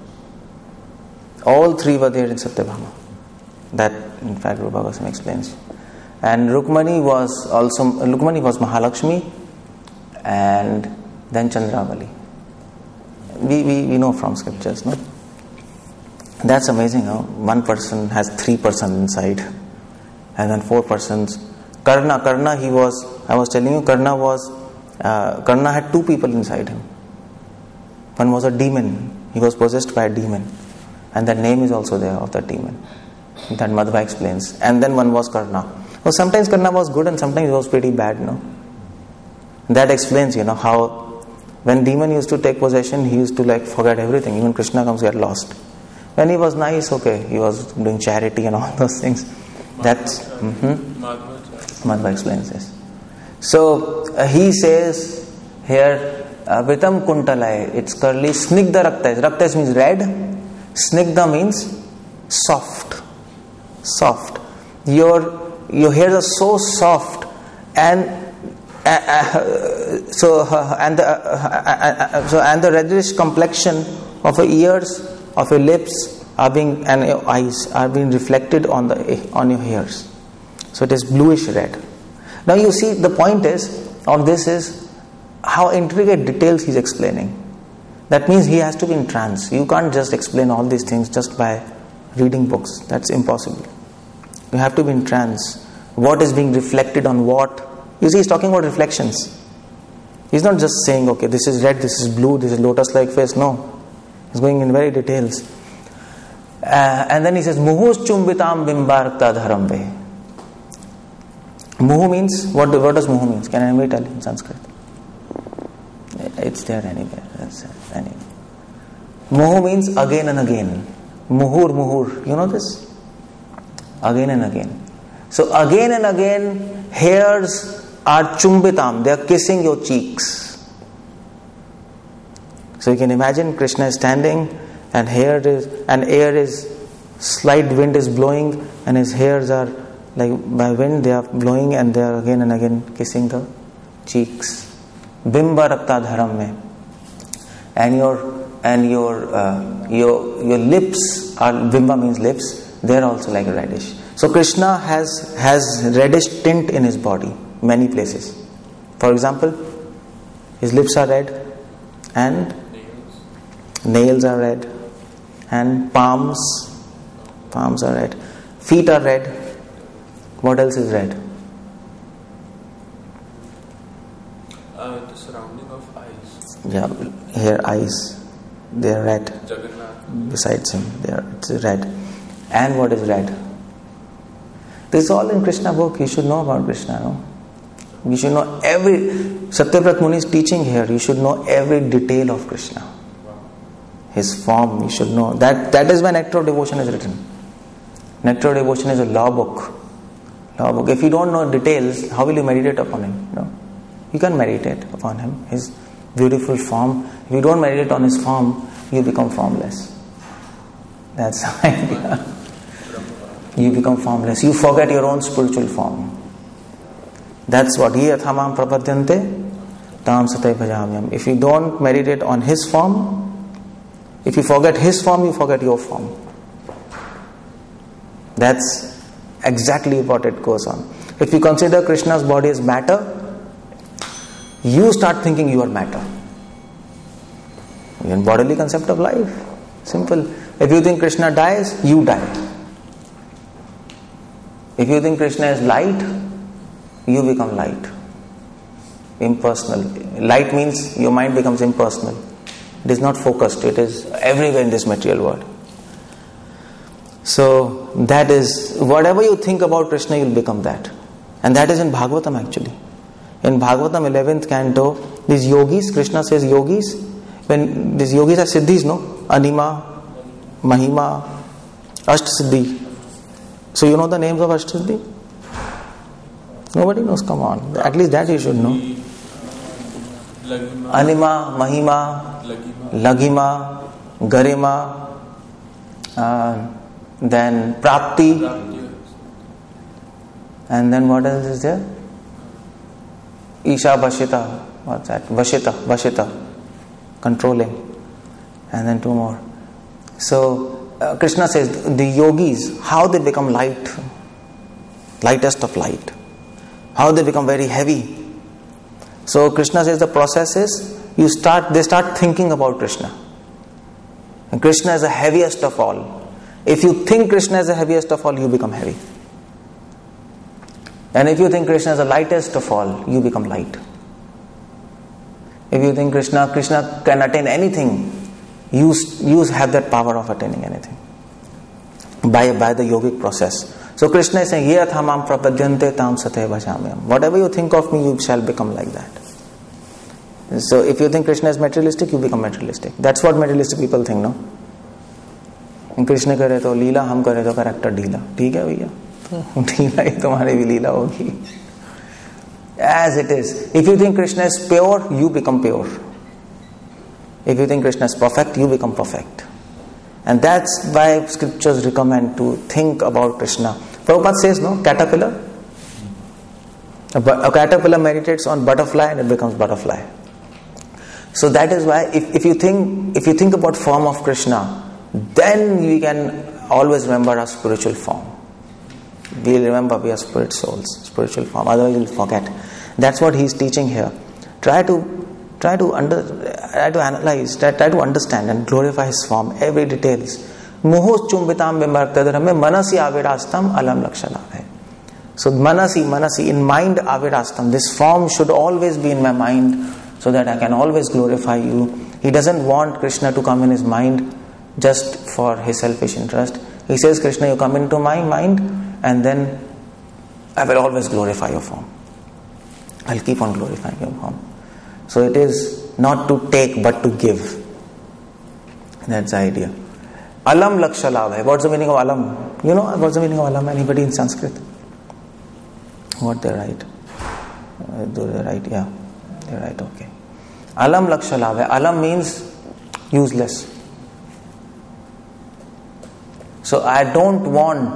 All three were there in Satyabhama. That, in fact, Rupa Goswami explains. And Rukmani was also, Rukmani was Mahalakshmi, and then Chandravali. We, we, we know from scriptures, no? That's amazing, no? One person has three persons inside, and then four persons. Karna, Karna, he was, I was telling you, Karna was, uh, Karna had two people inside him. One was a demon. He was possessed by a demon. And that name is also there of that demon. That Madhva explains. And then one was Karna. Well, sometimes Karna was good and sometimes it was pretty bad, no? That explains, you know, how when demon used to take possession, he used to like forget everything. Even Krishna comes, get lost. When he was nice, okay, he was doing charity and all those things. That's... Mm-hmm. Madhva explains this. So uh, he says here, Vritam kuntalaya, it's curly, snigdha raktais. Raktais means red, snigdha means soft. Soft. Your your hairs are so soft, and uh, uh, so uh, and the uh, uh, uh, so and the reddish complexion of your ears, of your lips are being, and your eyes are being reflected on the on your hairs. So it is bluish red. Now you see, the point is of this is how intricate details he's explaining. That means he has to be in trance. You can't just explain all these things just by reading books. That's impossible. You have to be in trance. What is being reflected on what? You see, he's talking about reflections. He's not just saying, okay, this is red, this is blue, this is lotus-like face. No. He's going in very details. Uh, and then he says, Muhus chumbitam bimbarta dharamve. Muhu means, what, what does Muhu means? Can anybody tell in Sanskrit? It's there anywhere. That's it. Anyway. Muhu means again and again. Muhur, muhur. You know this? Again and again. So again and again, hairs are chumbitam. They are kissing your cheeks. So you can imagine Krishna is standing and hair is, and air is, slight wind is blowing and his hairs are Like by wind they are blowing and they are again and again kissing the cheeks. Bimba rakta dharam mein. And your and your uh, your your lips are, bimba means lips, they are also like reddish. So Krishna has has reddish tint in his body, many places. For example, his lips are red and nails, nails are red and palms palms are red. Feet are red. What else is red? Uh, the surrounding of eyes. Yeah, here eyes, they are red. Jagannath. Besides him, they are, it's red. And what is red? This is all in Krishna book. You should know about Krishna, no? You should know every, Satyavrat Muni is teaching here, you should know every detail of Krishna. His form, you should know. That that is why Nectar of Devotion is written. Nectar of Devotion is a law book. Law book. If you don't know details, how will you meditate upon him? No? You can meditate upon him, his beautiful form. If you don't meditate on his form, you become formless. That's the idea. You become formless. You forget your own spiritual form. That's what ye athamam prapadyante tam satai bhajamyam. If you don't meditate on his form, if you forget his form, you forget your form. That's exactly what it goes on. If you consider Krishna's body as matter, you start thinking you are matter. Even bodily concept of life. Simple. If you think Krishna dies, you die. If you think Krishna is light, you become light. Impersonal. Light means your mind becomes impersonal. It is not focused. It is everywhere in this material world. So that is, whatever you think about Krishna, you will become that. And that is in Bhagavatam actually. In Bhagavatam eleventh canto, these yogis, Krishna says yogis, when these yogis are siddhis, no? Anima, Mahima, Ashtasiddhi. So you know the names of Ashtasiddhi? Nobody knows, come on. At least that you should know. Lagima, Anima, Mahima, Lagima, Lagima, Garima, uh, then Prapti, Prapti. and then what else is there? Isha Vashita, what's that? Vashita, Vashita, controlling, and then two more. So uh, Krishna says the yogis, how they become light, lightest of light, how they become very heavy. So Krishna says the process is you start, they start thinking about Krishna, and Krishna is the heaviest of all. If you think Krishna is the heaviest of all, you become heavy. And if you think Krishna is the lightest of all, you become light. If you think Krishna, Krishna can attain anything, you, you have that power of attaining anything. By, by the yogic process. So Krishna is saying, Ye athamam prapadyante tam sathe bhajamyam. Whatever you think of me, you shall become like that. So if you think Krishna is materialistic, you become materialistic. That's what materialistic people think, no? Krishna करे तो लीला, हम करे तो character ढीला. ठीक है भैया, ढीला ही तुम्हारी भी लीला होगी. As it is. If you think Krishna is pure, you become pure. If you think Krishna is perfect, you become perfect. And that's why scriptures recommend to think about Krishna. Prabhupada says, no, caterpillar. A, a caterpillar meditates on butterfly and it becomes butterfly. So that is why if, if you think if you think about form of Krishna, then we can always remember our spiritual form. We'll remember we are spirit souls, spiritual form. Otherwise we'll forget. That's what he's teaching here. Try to try to under try to analyze, try, try to understand and glorify his form, every details. Muhos chumbitam bimbartadharame manasi avirastam alam lakshanave. So manasi, manasi, in mind avirastam. This form should always be in my mind so that I can always glorify you. He doesn't want Krishna to come in his mind just for his selfish interest. He says, Krishna, you come into my mind and then I will always glorify your form. I'll keep on glorifying your form. So it is not to take but to give. That's the idea. Alam lakshalabha. What's the meaning of alam? You know what's the meaning of alam? Anybody in Sanskrit? What they write? Uh, do they write? Yeah. They write, okay. Alam lakshalabha. Alam means useless. So I don't want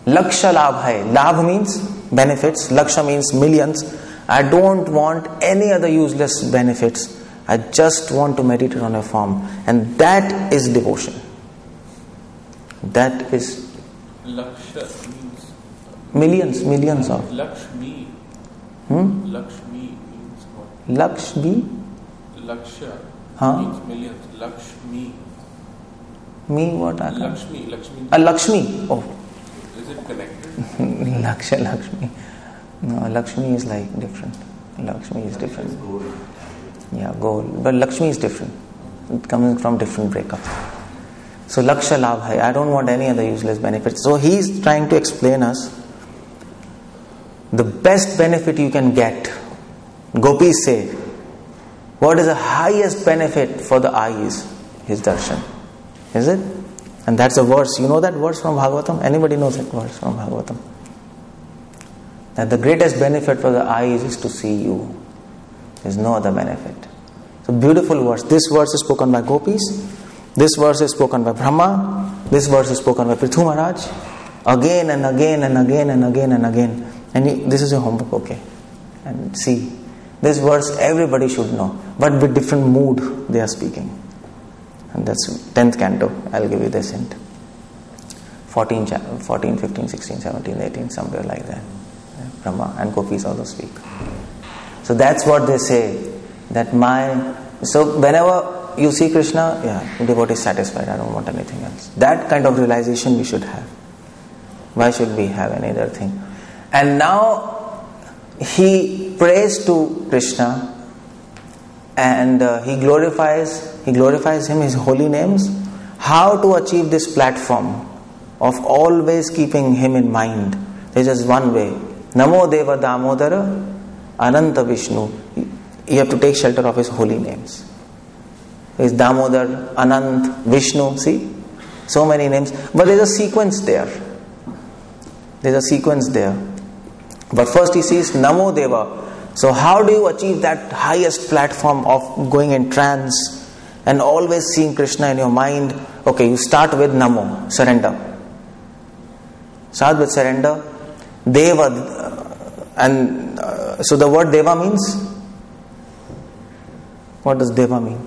Laksha labhai. Labh means benefits. Laksha means millions. I don't want any other useless benefits. I just want to meditate on a form. And that is devotion. That is Laksha means millions, millions of. Lakshmi. Hmm? Lakshmi means what? Lakshmi? Laksha Huh? means millions. Lakshmi. Me what? I can't- Lakshmi. Lakshmi. A Lakshmi. Oh. Is it connected? Laksha, Lakshmi. No, Lakshmi is like different. Lakshmi is different. Yeah, gold. But Lakshmi is different. It comes from different breakup. So Laksha Labhai. I don't want any other useless benefits. So he is trying to explain us the best benefit you can get. Gopis say, what is the highest benefit for the eyes? His darshan. Is it? And that's a verse. You know that verse from Bhagavatam? Anybody knows that verse from Bhagavatam? That the greatest benefit for the eyes is to see you. There's no other benefit. So beautiful verse. This verse is spoken by Gopis. This verse is spoken by Brahma. This verse is spoken by Prithu Maharaj. Again and again and again and again and again. And you, this is your homework, okay? And see, this verse everybody should know. But with different mood they are speaking. And that's tenth canto. I'll give you this hint. fourteen, fourteen, fifteen, sixteen, seventeen, eighteen, somewhere like that. Brahma and Gopis also speak. So that's what they say. That my... So whenever you see Krishna, yeah, the devotee is satisfied. I don't want anything else. That kind of realization we should have. Why should we have any other thing? And now he prays to Krishna and uh, he glorifies he glorifies him, his holy names. How to achieve this platform of always keeping him in mind? There's just one way. Namo Deva Damodara Ananta Vishnu. You have to take shelter of his holy names. Is Damodar, Anant, Vishnu, see? So many names. But there's a sequence there. There's a sequence there. But first he says Namo Deva. So how do you achieve that highest platform of going in trance and always seeing Krishna in your mind? Okay, you start with Namo, surrender. Start with surrender. Deva, and uh, so the word Deva means? What does Deva mean?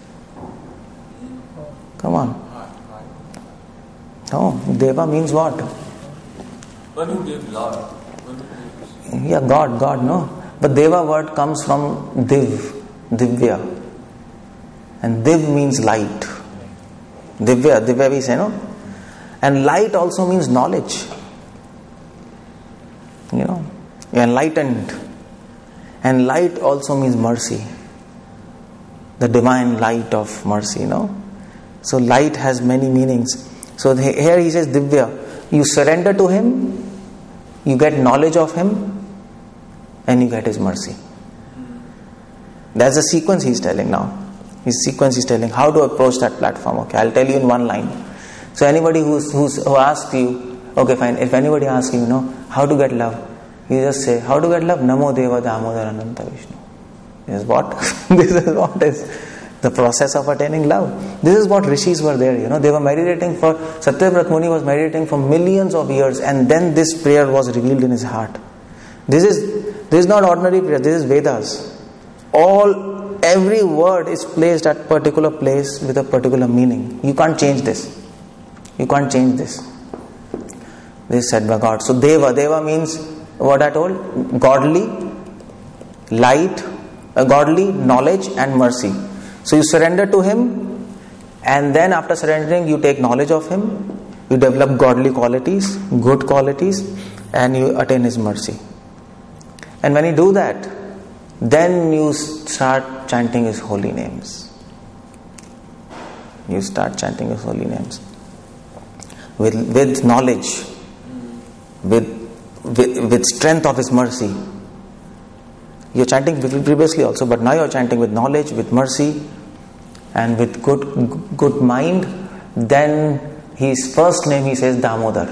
Come on. No, Deva means what? One who gives love. Yeah, God, God, no. But Deva word comes from Div, Divya. And Div means light. Divya, Divya we say, no? And light also means knowledge. You know, enlightened. And light also means mercy. The divine light of mercy, you know. So light has many meanings. So here he says Divya. You surrender to him, you get knowledge of him, and you get his mercy. That's the sequence he's telling now. His sequence he's telling how to approach that platform. Okay, I'll tell you in one line. So anybody who's, who's, who asks you, okay fine, if anybody asks you, you know, how to get love, you just say, how to get love? Namo Deva Damodar Ananta Vishnu. This is what? This is what is the process of attaining love. This is what rishis were there, you know. They were meditating for, Satyavrat Muni was meditating for millions of years, and then this prayer was revealed in his heart. This is, this is not ordinary prayer, this is Vedas. All, every word is placed at particular place with a particular meaning. You can't change this. You can't change this. This is said by God. So Deva, Deva means what I told? Godly, light, uh, godly, knowledge and mercy. So you surrender to him, and then after surrendering you take knowledge of him, you develop godly qualities, good qualities, and you attain his mercy. And when you do that, then you start chanting his holy names. You start chanting his holy names. With, with knowledge, with, with, with strength of his mercy. You're chanting previously also, but now you're chanting with knowledge, with mercy, and with good good mind. Then his first name he says Damodar.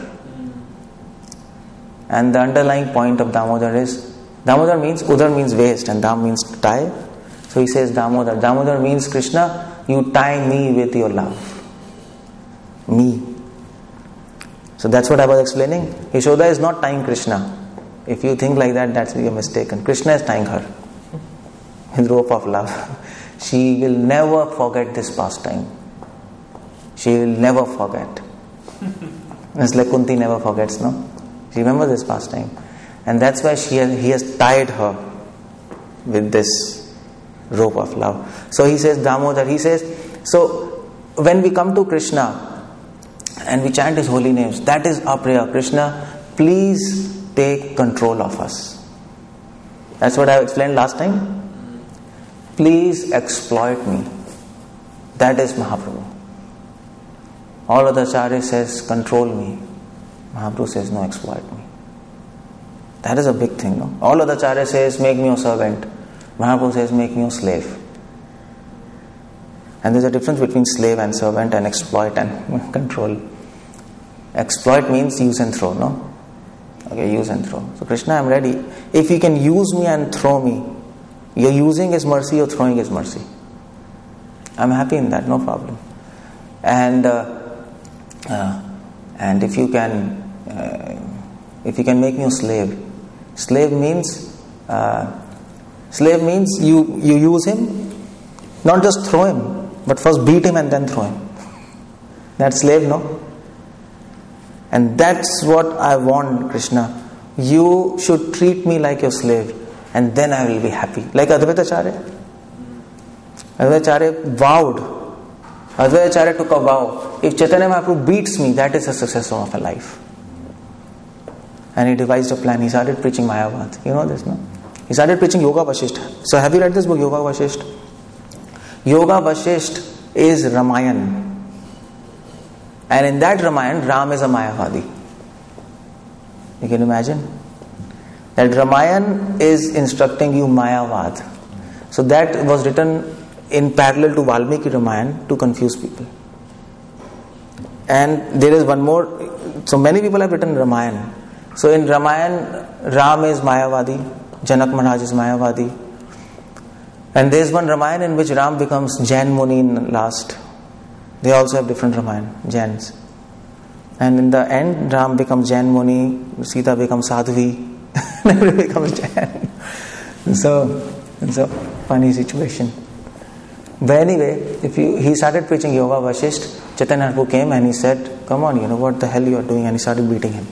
And the underlying point of Damodar is, Damodar means, Udar means waist and Dam means tie. So he says Damodar. Damodar means Krishna, you tie me with your love. Me. So that's what I was explaining. Yashoda is not tying Krishna. If you think like that, that's you're mistaken. Krishna is tying her with rope of love. She will never forget this pastime. She will never forget. It's like Kunti never forgets, no? She remembers this pastime. And that's why she has, he has tied her with this rope of love. So he says, Damodar, he says, so when we come to Krishna and we chant his holy names, that is our prayer. Krishna, please take control of us. That's what I explained last time. Please exploit me. That is Mahaprabhu. All other Acharya says, control me. Mahaprabhu says, no, exploit me. That is a big thing, no? All other Acharya says, make me your servant. Mahaprabhu says, make me your slave. And there's a difference between slave and servant and exploit and control. Exploit means use and throw, no? Okay, use and throw. So Krishna, I'm ready. If you can use me and throw me, you're using his mercy, you're throwing his mercy. I'm happy in that, no problem. And uh, uh, and if you can, uh, if you can make me a slave, slave means uh, slave means you you use him, not just throw him, but first beat him and then throw him. That's slave, no? And that's what I want, Krishna. You should treat me like your slave, and then I will be happy. Like Advaita Acharya. Advaita Acharya vowed. Advaita Acharya took a vow. If Chaitanya Mahaprabhu beats me, that is a success of my life. And he devised a plan. He started preaching Mayavad. You know this, no? He started preaching Yoga Vasishtha. So have you read this book, Yoga Vasishtha? Yoga Vasishtha is Ramayana. And in that Ramayana, Ram is a Mayavadi. You can imagine? That Ramayana is instructing you Mayavad. So that was written in parallel to Valmiki Ramayana to confuse people. And there is one more. So many people have written Ramayana. So in Ramayana, Ram is Mayavadi, Janak Maharaj is Mayavadi. And there is one Ramayana in which Ram becomes Jain Muni in last. They also have different Ramayana, Jains. And in the end, Ram becomes Jain Muni, Sita becomes Sadhvi, everybody becomes Jain. So, it's a funny situation. But anyway, if you, he started preaching Yoga Vasishtha, Chaitanya Mahaprabhu came and he said, come on, you know what the hell you are doing? And he started beating him.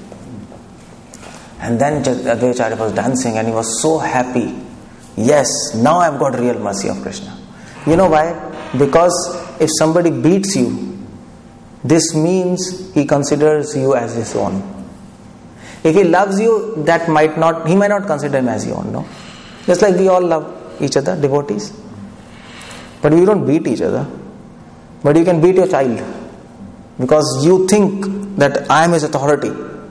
And then Advaita Acharya was dancing and he was so happy. Yes, now I've got real mercy of Krishna. You know why? Because if somebody beats you, this means he considers you as his own. If he loves you, that might not, he might not consider him as your own, no? Just like we all love each other, devotees. But we don't beat each other. But you can beat your child. Because you think that I am his authority.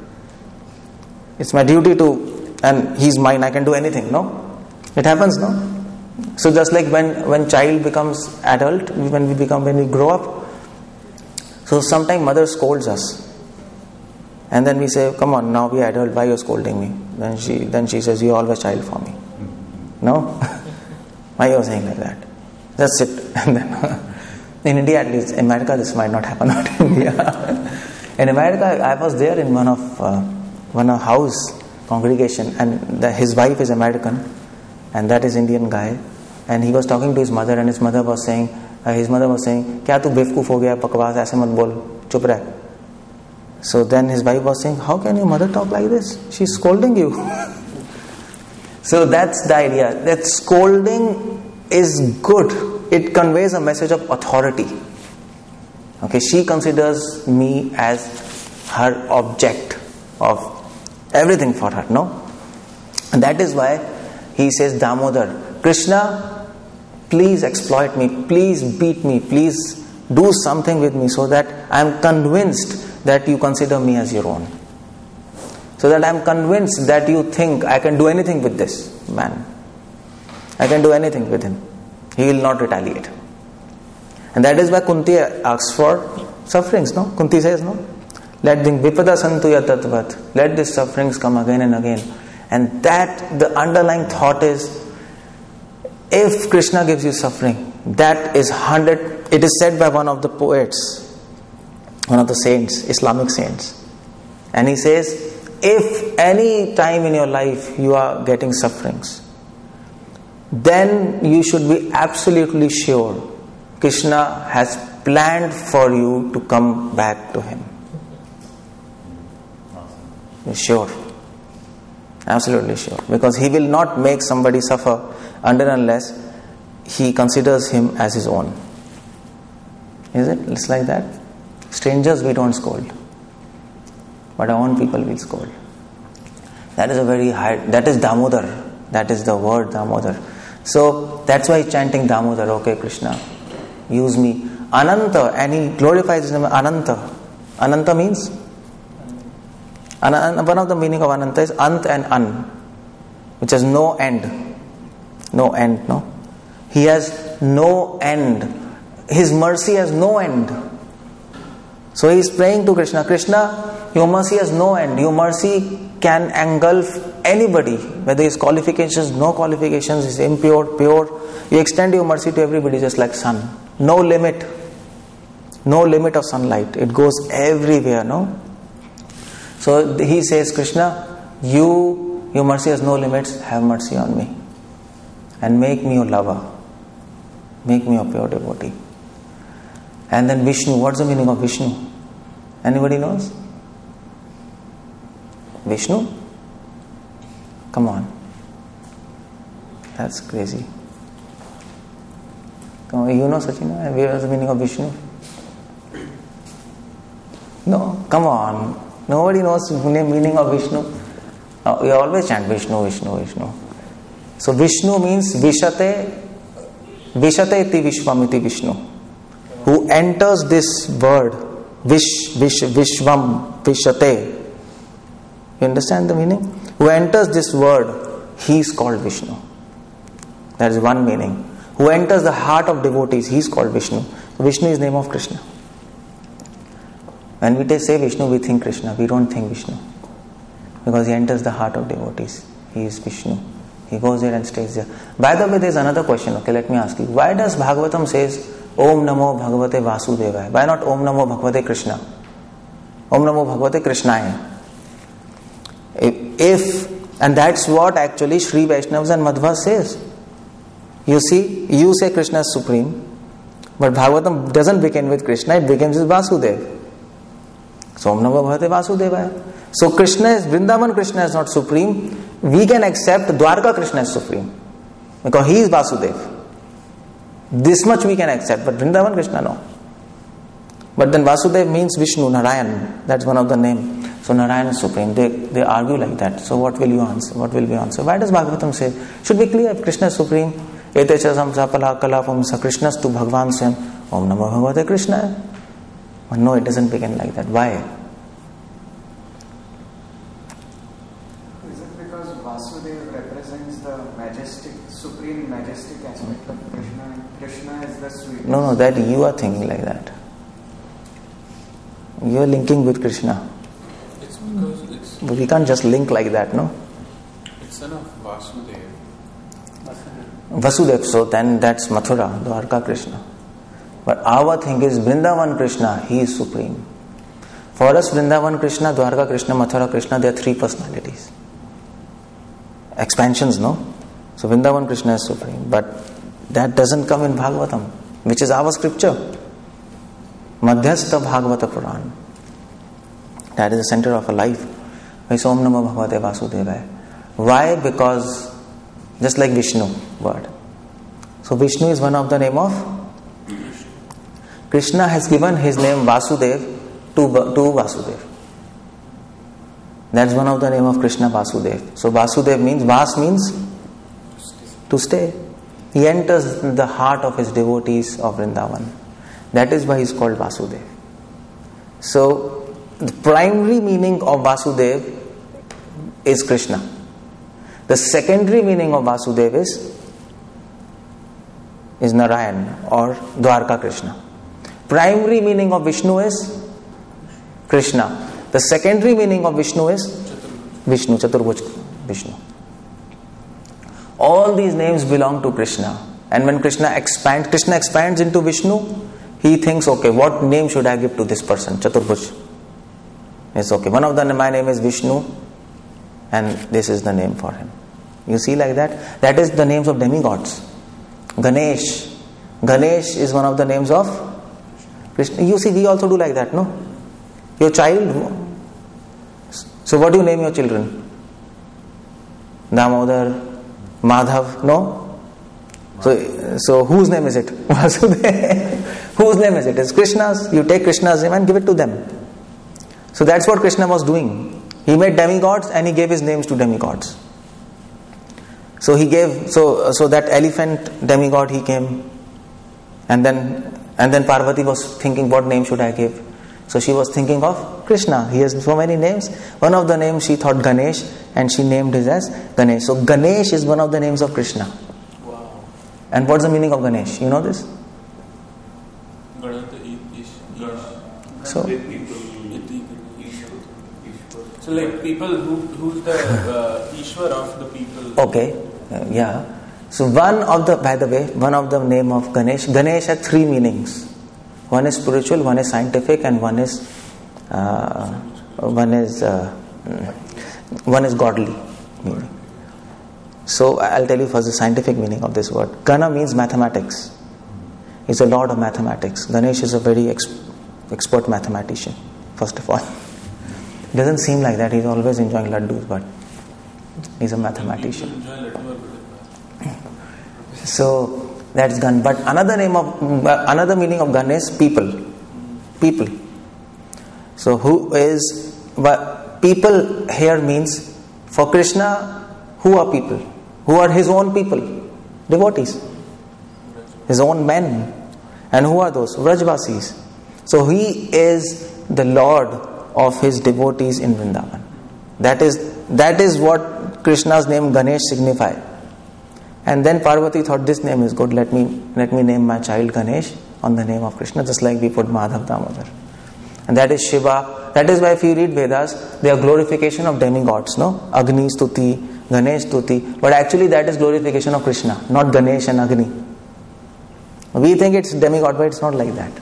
It's my duty to, and he's mine, I can do anything, no? It happens, no? So just like when, when child becomes adult, when we become, when we grow up, so sometimes mother scolds us. And then we say, come on, now we are adult, why are you scolding me? Then she, then she says, you're always child for me. No? Why are you saying like that? Just sit. And then, in India at least, in America this might not happen, not in India. In America, I was there in one of, uh, one of house congregation, and the, his wife is American, and that is Indian guy. And he was talking to his mother, and his mother was saying, uh, his mother was saying, "Kya tu bevkoof ho gaya, bakwas aise mat bol, chup reh." So then his wife was saying, "How can your mother talk like this? She's scolding you." So that's the idea. That scolding is good. It conveys a message of authority. Okay, she considers me as her object of everything for her, no? And that is why he says, Damodar, Krishna, please exploit me, please beat me, please do something with me so that I am convinced that you consider me as your own. So that I am convinced that you think I can do anything with this man. I can do anything with him. He will not retaliate. And that is why Kunti asks for sufferings, no? Kunti says, no? Let the vipada santu yatatvat. Let these sufferings come again and again. And that, the underlying thought is, if Krishna gives you suffering, that is hundred, it is said by one of the poets, one of the saints, Islamic saints. And he says, if any time in your life you are getting sufferings, then you should be absolutely sure Krishna has planned for you to come back to him. You're sure. Absolutely sure. Because he will not make somebody suffer until and unless he considers him as his own. Is it? It's like that. Strangers we don't scold, but our own people will scold. That is a very high, that is Damodar. That is the word Damodar. So that's why he's chanting Damodar. Okay, Krishna, use me. Ananta, and he glorifies his name Ananta. Ananta means? An- one of the meaning of Ananta is Ant and An, which has no end. No end, no? He has no end. His mercy has no end. So he is praying to Krishna, Krishna, your mercy has no end. Your mercy can engulf anybody, whether his qualifications, no qualifications, is impure, pure. You extend your mercy to everybody just like sun. No limit. No limit of sunlight. It goes everywhere, no? So he says, Krishna, you, your mercy has no limits, have mercy on me. And make me your lover. Make me a pure devotee. And then Vishnu, what's the meaning of Vishnu? Anybody knows? Vishnu? Come on. That's crazy. Come on, you know Sachina? What's the meaning of Vishnu? No? Come on. Nobody knows the meaning of Vishnu. Uh, we always chant Vishnu, Vishnu, Vishnu. So Vishnu means Vishate, Vishate iti Vishvam iti Vishnu. Who enters this word, Vish, Vish, Vishvam, Vishate. You understand the meaning? Who enters this word, he is called Vishnu. That is one meaning. Who enters the heart of devotees, he is called Vishnu. So Vishnu is the name of Krishna. When we say Vishnu, we think Krishna. We don't think Vishnu. Because he enters the heart of devotees. He is Vishnu. He goes there and stays there. By the way, there is another question. Okay, let me ask you. Why does Bhagavatam says Om Namo Bhagavate Vasudevaya? Why not Om Namo Bhagavate Krishna? Om Namo Bhagavate Krishnaya. If, and that's what actually Sri Vaishnavas and Madhvas says. You see, you say Krishna is supreme, but Bhagavatam doesn't begin with Krishna, it begins with Vasudeva. So Om Namo Bhagavate Vasudevaya. So Krishna is, Vrindavan Krishna is not supreme. We can accept Dwarka Krishna is supreme. Because he is Vasudeva. This much we can accept, but Vrindavan Krishna no. But then Vasudeva means Vishnu, Narayan. That's one of the names. So Narayan is supreme. They they argue like that. So what will you answer? What will we answer? Why does Bhagavatam say? Should be clear if Krishna is supreme. Etecha samsa pala kalapam sa Krishnas tu Bhagwan Swam. Om Namo Bhagavate Krishna. But no, it doesn't begin like that. Why? Is it because Vasudeva represents the majestic, supreme majestic aspect of Krishna and Krishna is the sweetness? No, no, that you are thinking like that. You are linking with Krishna. It's because it's... But we can't just link like that, no? It's son of Vasudeva. Vasudeva, so then that's Mathura, Dwarka Krishna. But our thing is Vrindavan Krishna, he is supreme. For us, Vrindavan Krishna, Dwarka Krishna, Mathura Krishna, there are three personalities. Expansions, no? So Vrindavan Krishna is supreme. But that doesn't come in Bhagavatam, which is our scripture. Madhyastha Bhagavata Puran. That is the center of our life. It's Om Namo Bhagavate Vasudevaya. Why? Because just like Vishnu word. So Vishnu is one of the name of Krishna has given his name Vasudev to, to Vasudev. That's one of the name of Krishna, Vasudev. So Vasudev means, Vas means to stay. He enters the heart of his devotees of Vrindavan. That is why he is called Vasudev. So the primary meaning of Vasudev is Krishna. The secondary meaning of Vasudev is, is Narayan or Dwarka Krishna. Primary meaning of Vishnu is Krishna. The secondary meaning of Vishnu is Vishnu, Chaturbhuj Vishnu. All these names belong to Krishna. And when Krishna expands, Krishna expands into Vishnu, he thinks, okay, what name should I give to this person? Chaturbhuj. It's okay. One of the, my name is Vishnu, and this is the name for him. You see like that? That is the names of demigods. Ganesh. Ganesh is one of the names of Krishna. You see, we also do like that, no? Your child. So what do you name your children? Damodar, Madhav, no? So, so whose name is it? Whose name is it? It's Krishna's. You take Krishna's name and give it to them. So that's what Krishna was doing. He made demigods and he gave his names to demigods. So he gave, so so that elephant demigod he came, and then and then Parvati was thinking, what name should I give? So she was thinking of Krishna. He has so many names. One of the names she thought Ganesh, and she named his as Ganesh. So Ganesh is one of the names of Krishna. Wow. And what's the meaning of Ganesh? You know this? So, so like people who who's the uh, Ishwar of the people. Okay, uh, yeah. So one of the, by the way, one of the name of Ganesh, Ganesh had three meanings. One is spiritual, one is scientific, and one is uh, one is uh, one is godly meaning. So I'll tell you first the scientific meaning of this word. Gana means mathematics. He's a lord of mathematics. Ganesh is a very ex- expert mathematician, first of all. It doesn't seem like that. He's always enjoying laddus, but he's a mathematician. So that's Gan. But another name of uh, another meaning of Gan is people. People. So who is, but people here means for Krishna, who are people? Who are his own people? Devotees. His own men. And who are those? Vrajvasis. So he is the Lord of his devotees in Vrindavan. That is that is what Krishna's name Ganesh signifies. And then Parvati thought, this name is good, let me let me name my child Ganesh on the name of Krishna, just like we put Madhav Damodar. And that is Shiva. That is why if you read Vedas, they are glorification of demigods, no? Agni Stuti, Ganesh Stuti. But actually that is glorification of Krishna, not Ganesh and Agni. We think it's demigod, but it's not like that.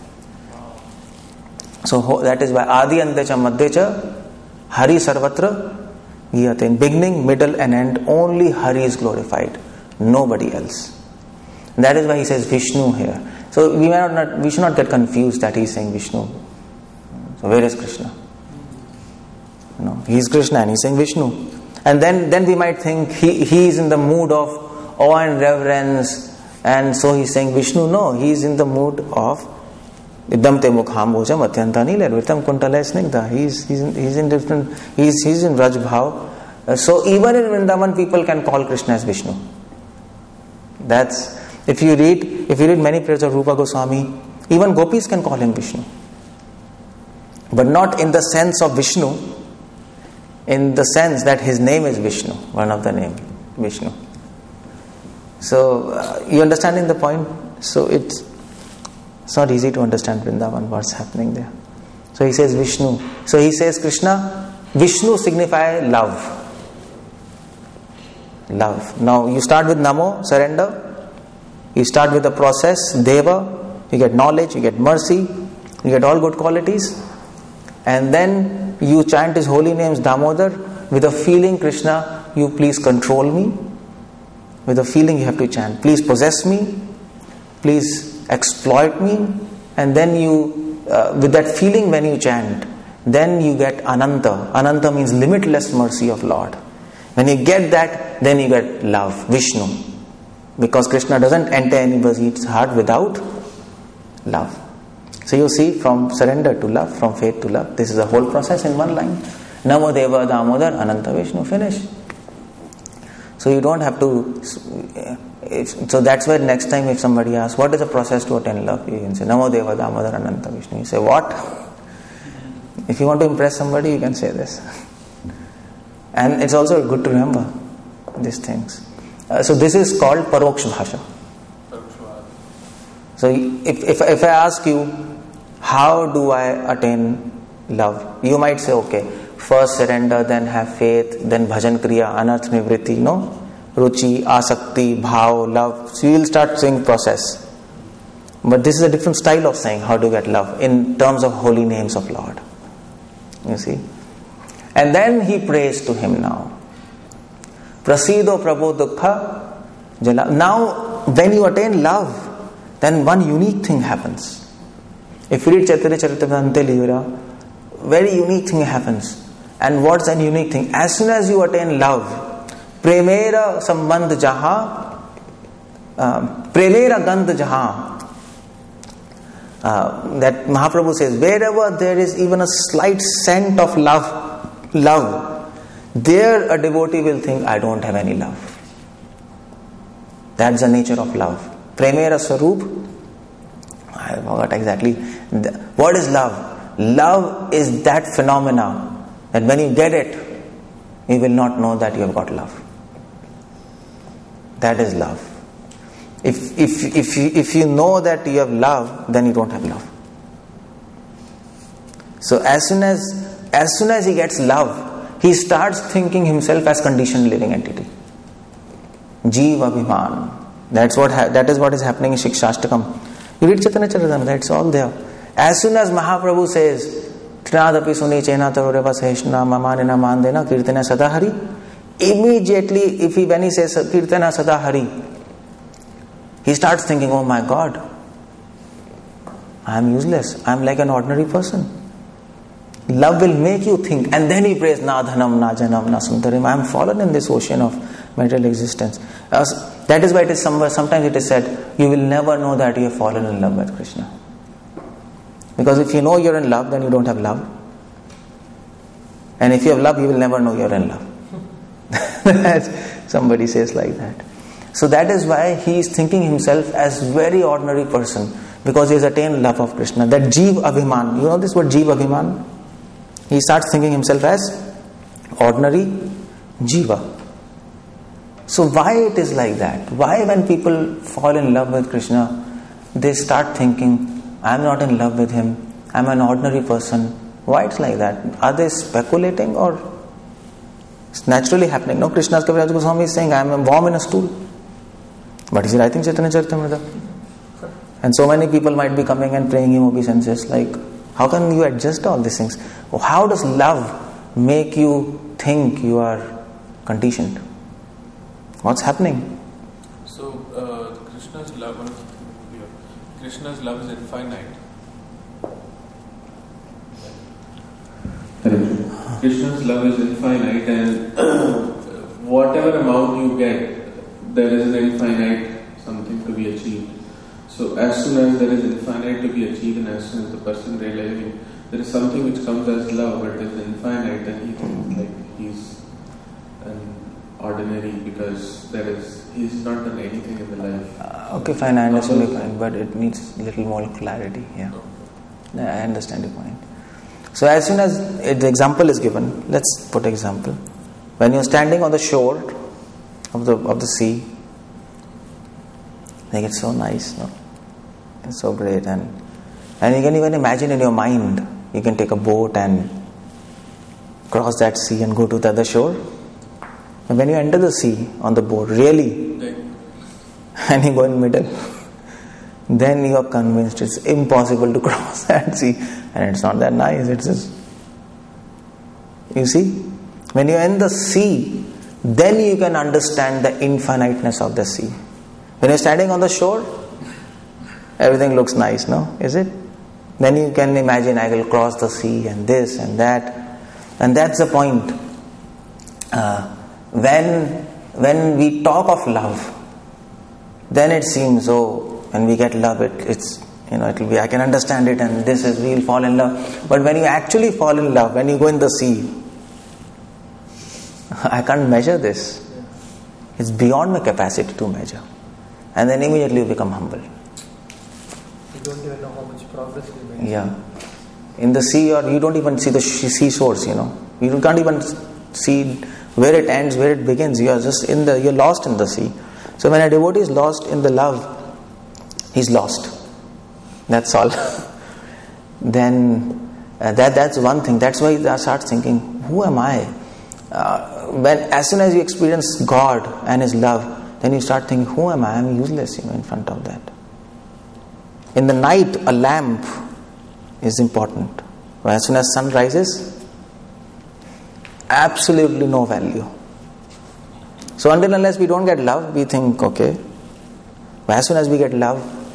So that is why Adi Antecha Madhyecha Hari Sarvatra Giyate. In beginning, middle and end, only Hari is glorified. Nobody else. That is why he says Vishnu here. So we may not, we should not get confused that he is saying Vishnu. So where is Krishna? No, he is Krishna and he is saying Vishnu. And then, then we might think he, he is in the mood of awe and reverence, and so he is saying Vishnu. No, he is in the mood of Idam te mukham bhojam atyantani lervitam kuntala snigdha. He is he's in, he's in different. He is he's in Raj Bhav. Uh, so even in Vrindavan, people can call Krishna as Vishnu. That's, if you read if you read many prayers of Rupa Goswami, even gopis can call him Vishnu, but not in the sense of Vishnu, in the sense that his name is Vishnu, one of the name Vishnu. So uh, you understanding the point? So it's it's not easy to understand Vrindavan, what's happening there. So he says Vishnu. So he says Krishna. Vishnu signifies love. Love. Now you start with Namo, surrender. You start with the process, Deva. You get knowledge, you get mercy, you get all good qualities. And then you chant his holy names, Damodar, with a feeling, Krishna, you please control me. With a feeling you have to chant, please possess me, please exploit me. And then you, uh, with that feeling when you chant, then you get Ananta. Ananta means limitless mercy of Lord. When you get that, then you get love, Vishnu. Because Krishna doesn't enter anybody's heart without love. So you see, from surrender to love, from faith to love, this is a whole process in one line. Namo Deva Damodar Ananta Vishnu, finish. So you don't have to, if, so that's why next time if somebody asks, what is the process to attain love? You can say, Namo Deva Damodar Ananta Vishnu. You say, what? If you want to impress somebody, you can say this. And it's also good to remember these things. Uh, so this is called Paroksha Bhasha. So if, if, if I ask you, how do I attain love? You might say, okay, first surrender, then have faith, then bhajan kriya, anarth nivritti, no? Ruchi, asakti, bhav, love. So you will start saying process. But this is a different style of saying how to get love in terms of holy names of Lord. You see? And then he prays to him now. Prasido Prabhu Dukkha Jala. Now, when you attain love, then one unique thing happens. If you read Chaitanya Charitamrita Leela, very unique thing happens. And what's that unique thing? As soon as you attain love, Premera Sambandh Jaha, uh, Premera Gandh Jaha, uh, that Mahaprabhu says, wherever there is even a slight scent of love, love, there a devotee will think, I don't have any love. That's the nature of love. Premera Sarup, I forgot exactly. What is love? Love is that phenomena that when you get it, you will not know that you have got love. That is love. If if if you, if you know that you have love, then you don't have love. So as soon as as soon as he gets love, he starts thinking himself as conditioned living entity. Jiva Abhiman. That's what ha- that is what is happening in Shikshashtakam. You read Chaitanya Charitamrita, it's all there. As soon as Mahaprabhu says, Trinadapi suni chena taroreva sahishna mamanina mandena kirtana sadahari, immediately if he when he says kirtana sadahari, he starts thinking, oh my God, I am useless, I am like an ordinary person. Love will make you think, and then he prays, na dhanam, na janam, na sundarim, I am fallen in this ocean of material existence. As, that is why it is somewhere, sometimes it is said, you will never know that you have fallen in love with Krishna. Because if you know you are in love, then you don't have love. And if you have love, you will never know you are in love. Somebody says like that. So that is why he is thinking himself as very ordinary person, because he has attained love of Krishna. That Jeev Abhiman, you know this word Jeev Abhiman? He starts thinking himself as ordinary Jiva. So why it is like that? Why when people fall in love with Krishna, they start thinking, I am not in love with him, I am an ordinary person. Why it's like that? Are they speculating or it's naturally happening? No, Krishna's Kaviraj Goswami is saying, I am a worm in a stool. But he's writing Chaitanya Charitamrita. And so many people might be coming and praying him obeisances like, how can you adjust all these things? How does love make you think you are conditioned? What's happening? So, uh, Krishna's love, Krishna's love is infinite. Krishna's love is infinite, and whatever amount you get, there is an infinite something to be achieved. So as soon as there is infinite to be achieved, and as soon as the person realizing there is something which comes as love, but it is infinite, then he thinks like he's an ordinary, because there is he's not done anything in the life. Uh, okay, fine, I understand your point, but it needs little more clarity. Yeah, okay. I understand your point. So as soon as it, the example is given, let's put example. When you're standing on the shore of the of the sea, like it's so nice, no? It's so great, and and you can even imagine in your mind, you can take a boat and cross that sea and go to the other shore. And when you enter the sea on the boat, really, and you go in the middle, then you are convinced it's impossible to cross that sea, and it's not that nice. It's just, you see, when you are in the sea, then you can understand the infiniteness of the sea. When you're standing on the shore, everything looks nice, no? Is it? Then you can imagine, I will cross the sea and this and that, and that's the point. Uh, when when we talk of love, then it seems, oh, when we get love, it, it's, you know, it will be, I can understand it, and this is, we will fall in love. But when you actually fall in love, when you go in the sea, I can't measure this. It's beyond my capacity to measure. And then immediately you become humble. You don't even know how much progress you made. Yeah. In the sea, or you don't even see the seashores, you know. You can't even see where it ends, where it begins. You are just in the, you're lost in the sea. So when a devotee is lost in the love, he's lost. That's all. Then uh, that that's one thing. That's why I start thinking, who am I? Uh, when as soon as you experience God and His love, then you start thinking, who am I? I'm useless, you know, in front of that. In the night, a lamp is important. As soon as sun rises, absolutely no value. So until unless we don't get love, we think, okay. But as soon as we get love,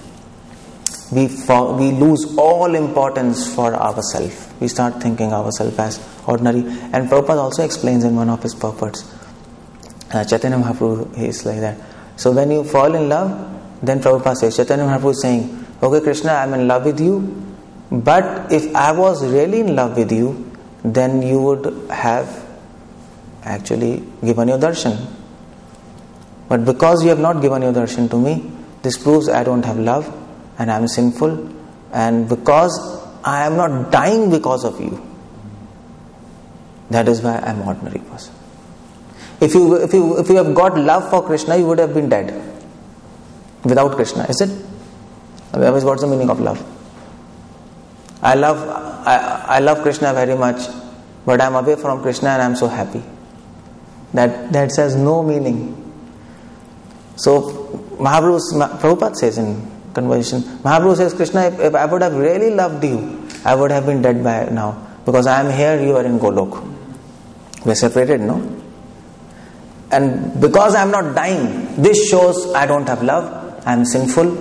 we for, we lose all importance for ourselves. We start thinking ourselves as ordinary. And Prabhupada also explains in one of his purports, uh, Chaitanya Mahaprabhu is like that. So when you fall in love, then Prabhupada says, Chaitanya Mahaprabhu is saying, okay Krishna, I am in love with you, but if I was really in love with you, then you would have actually given your darshan. But because you have not given your darshan to me, this proves I don't have love and I am sinful, and because I am not dying because of you, that is why I am an ordinary person. If you if you if you have got love for Krishna, you would have been dead without Krishna, is it? Otherwise, what's the meaning of love? I love I, I love Krishna very much, but I am away from Krishna and I am so happy. That that has no meaning. So Mahaprabhu, Prabhupada says in conversation, Mahaprabhu says, Krishna, if, if I would have really loved you, I would have been dead by now. Because I am here, you are in Golok. We are separated, no? And because I am not dying, this shows I don't have love, I am sinful.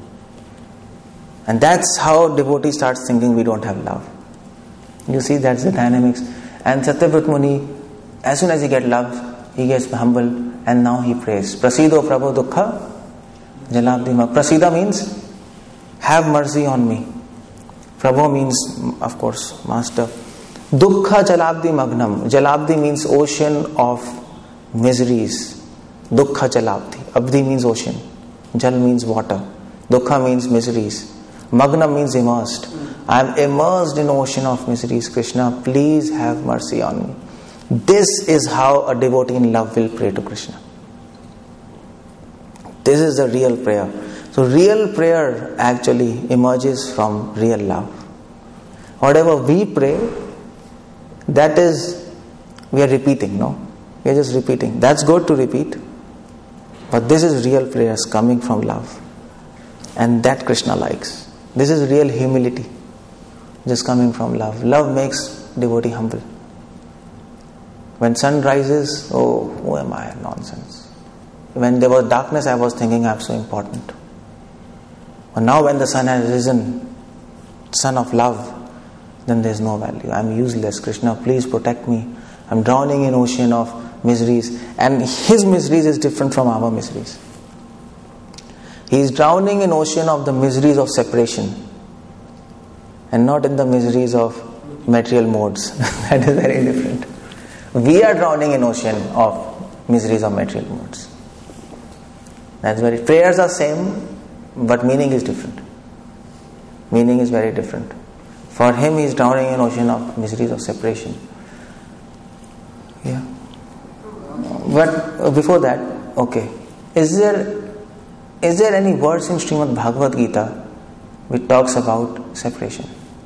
And that's how devotee starts thinking we don't have love. You see, that's the dynamics. And Satyavrata Muni, as soon as he gets love, he gets humble, and now he prays. Prasido Prabhu Dukkha Jalabdi Mag. Prasida means, have mercy on me. Prabhu means, of course, master. Dukkha Jalabdi Magnam. Jalabdi means ocean of miseries. Dukkha Jalabdi. Abdi means ocean. Jal means water. Dukkha means miseries. Magnam means immersed. I am immersed in ocean of miseries. Krishna, please have mercy on me. This is how a devotee in love will pray to Krishna. This is the real prayer. So real prayer actually emerges from real love. Whatever we pray, that is, we are repeating, no? We are just repeating. That's good to repeat. But this is real prayers coming from love. And that Krishna likes. This is real humility. Just coming from love. Love makes devotee humble. When sun rises, oh, who am I? Nonsense. When there was darkness, I was thinking I'm so important. But now when the sun has risen, sun of love, then there is no value. I'm useless. Krishna, please protect me. I'm drowning in ocean of miseries. And his miseries is different from our miseries. He is drowning in ocean of the miseries of separation. And not in the miseries of material modes. That is very different. We are drowning in ocean of miseries of material modes. That's very, prayers are same, but meaning is different. Meaning is very different. For him, he is drowning in ocean of miseries of separation. Yeah. But before that, okay. Is there is there any verse in Srimad Bhagavad Gita which talks about separation?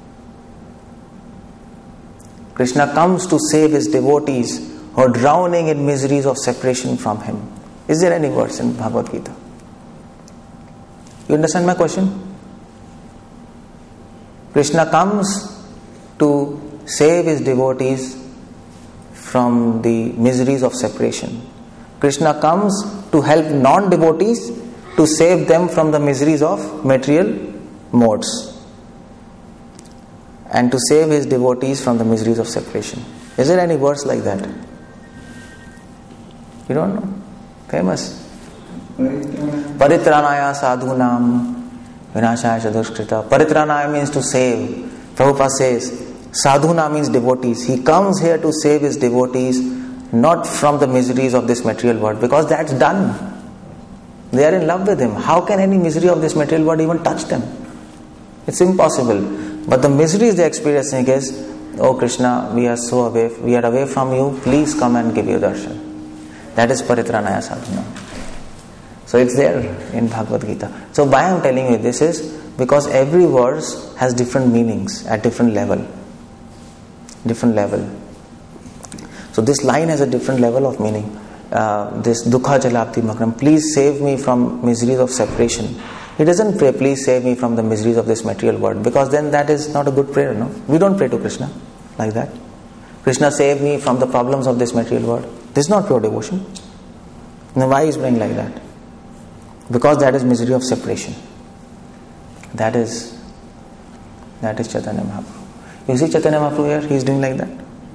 Krishna comes to save his devotees who are drowning in miseries of separation from him. Is there any verse in Bhagavad Gita? You understand my question? Krishna comes to save his devotees from the miseries of separation. Krishna comes to help non-devotees to save them from the miseries of material modes. And to save his devotees from the miseries of separation. Is there any verse like that? You don't know? Famous. Paritranaya sadhunam vinashaya saduskrita. Paritranaya means to save. Prabhupada says, sadhuna means devotees. He comes here to save his devotees not from the miseries of this material world, because that's done. They are in love with him. How can any misery of this material world even touch them? It's impossible. But the miseries they are experiencing is, oh Krishna, we are so away, we are away from you, please come and give your darshan. That is Paritranaya sadhuna. So it's there in Bhagavad Gita. So why I am telling you this is because every verse has different meanings at different level. Different level. So this line has a different level of meaning. Uh, this Dukkha Jalabdi Magnam, please save me from miseries of separation. He doesn't pray, please save me from the miseries of this material world, because then that is not a good prayer, no? We don't pray to Krishna like that. Krishna save me from the problems of this material world. This is not pure devotion. Now why is praying like that? Because that is misery of separation. That is that is Chaitanya Mahaprabhu. You see Chaitanya Mahaprabhu here, he is doing like that.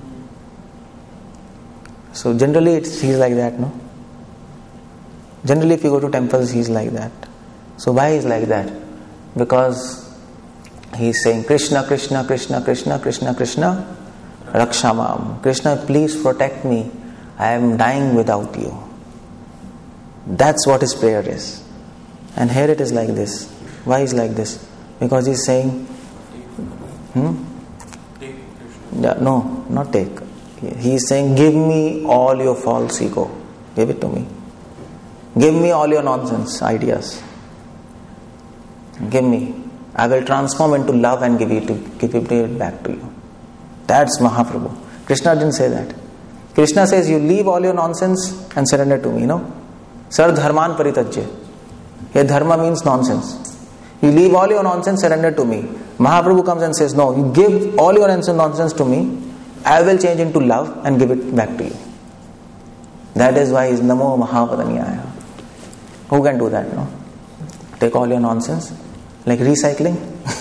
So generally it's, he is like that, no? Generally if you go to temples, he is like that. So why is like that? Because he is saying Krishna, Krishna, Krishna, Krishna, Krishna, Krishna, Rakshamam. Krishna, please protect me. I am dying without you. That's what his prayer is. And here it is like this. Why is like this? Because he is saying, hmm? Yeah, no, not take. He is saying, give me all your false ego. Give it to me. Give me all your nonsense ideas. Give me. I will transform into love and give it, to, give it back to you. That's Mahaprabhu. Krishna didn't say that. Krishna says, you leave all your nonsense and surrender to me, no? Sar dharman paritajya. Here dharma means nonsense. You leave all your nonsense, surrender to me. Mahaprabhu comes and says, no, you give all your nonsense to me. I will change into love and give it back to you. That is why he is Namo Mahavadanyaya. Who can do that, no? Take all your nonsense. Like recycling.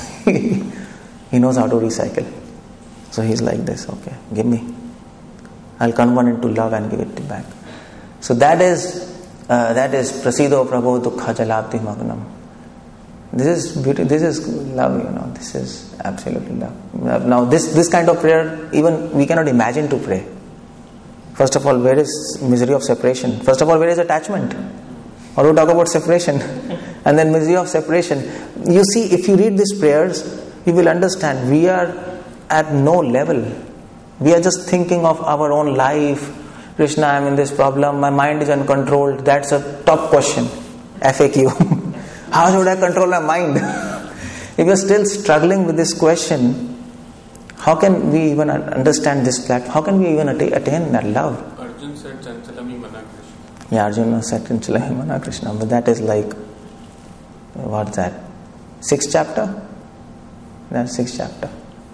He knows how to recycle. So he's like this, okay, give me. I'll convert into love and give it back. So that is uh, that is Prasido Prabhu Dukha Jalabdi Magnam. This is beauty, this is love, you know, this is absolutely love. Now this, this kind of prayer, even we cannot imagine to pray. First of all, where is misery of separation? First of all, where is attachment? Or we talk about separation. And then misery of separation. You see, if you read these prayers, you will understand we are at no level. We are just thinking of our own life. Krishna, I am in this problem, my mind is uncontrolled. That's a top question. F A Q. How should I control my mind? If you are still struggling with this question, how can we even understand this platform? How can we even attain, attain that love? Arjun said Chanchalami Mana Krishna. Yeah, Arjuna said Chanchalami Mana Krishna. But that is like, what's that? Sixth chapter? That's sixth chapter.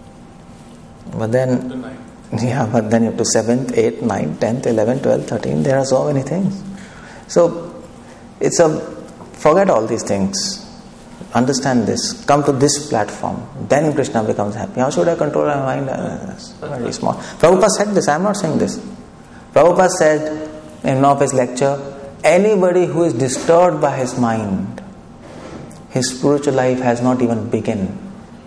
But then, yeah, but then you have to seventh, eighth, ninth, tenth, eleventh, twelfth, thirteenth. There are so many things. So, it's a, forget all these things. Understand this. Come to this platform. Then Krishna becomes happy. How should I control my mind? That's very small. Prabhupada said this. I am not saying this. Prabhupada said in one of his lecture, anybody who is disturbed by his mind, his spiritual life has not even begun.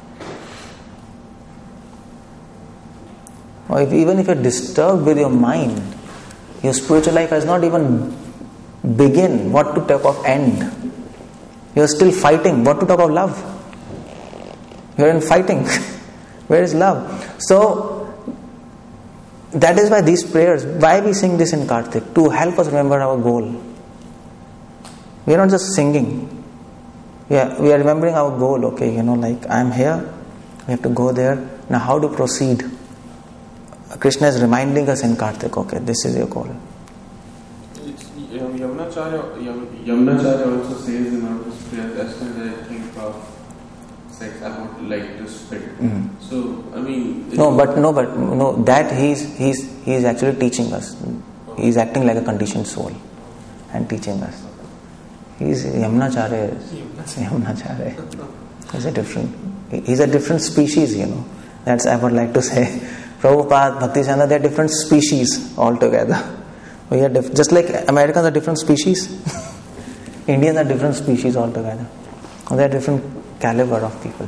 Or if, even if you're disturbed with your mind, your spiritual life has not even begin. What to talk of end? You're still fighting. What to talk of love? You're in fighting. Where is love? So, that is why these prayers, why we sing this in Kartik? To help us remember our goal. We are not just singing. We are, we are remembering our goal. Okay, you know, like I am here. We have to go there. Now how to proceed? Krishna is reminding us in Kartik, okay, this is your goal. It's, Yamunacharya, Yamunacharya also says in one of his prayers, as soon as I think of sex, I would like to spit. Mm. So, I mean... No, but no, but no, that he's, he's, he's actually teaching us. He's acting like a conditioned soul and teaching us. He's Yamunacharya. Yamunacharya. He's a different, he's a different species, you know. That's I would like to say. Prabhupada, Bhaktisiddhanta, they are different species altogether. We are diff- just like Americans are different species. Indians are different species altogether. They are different caliber of people.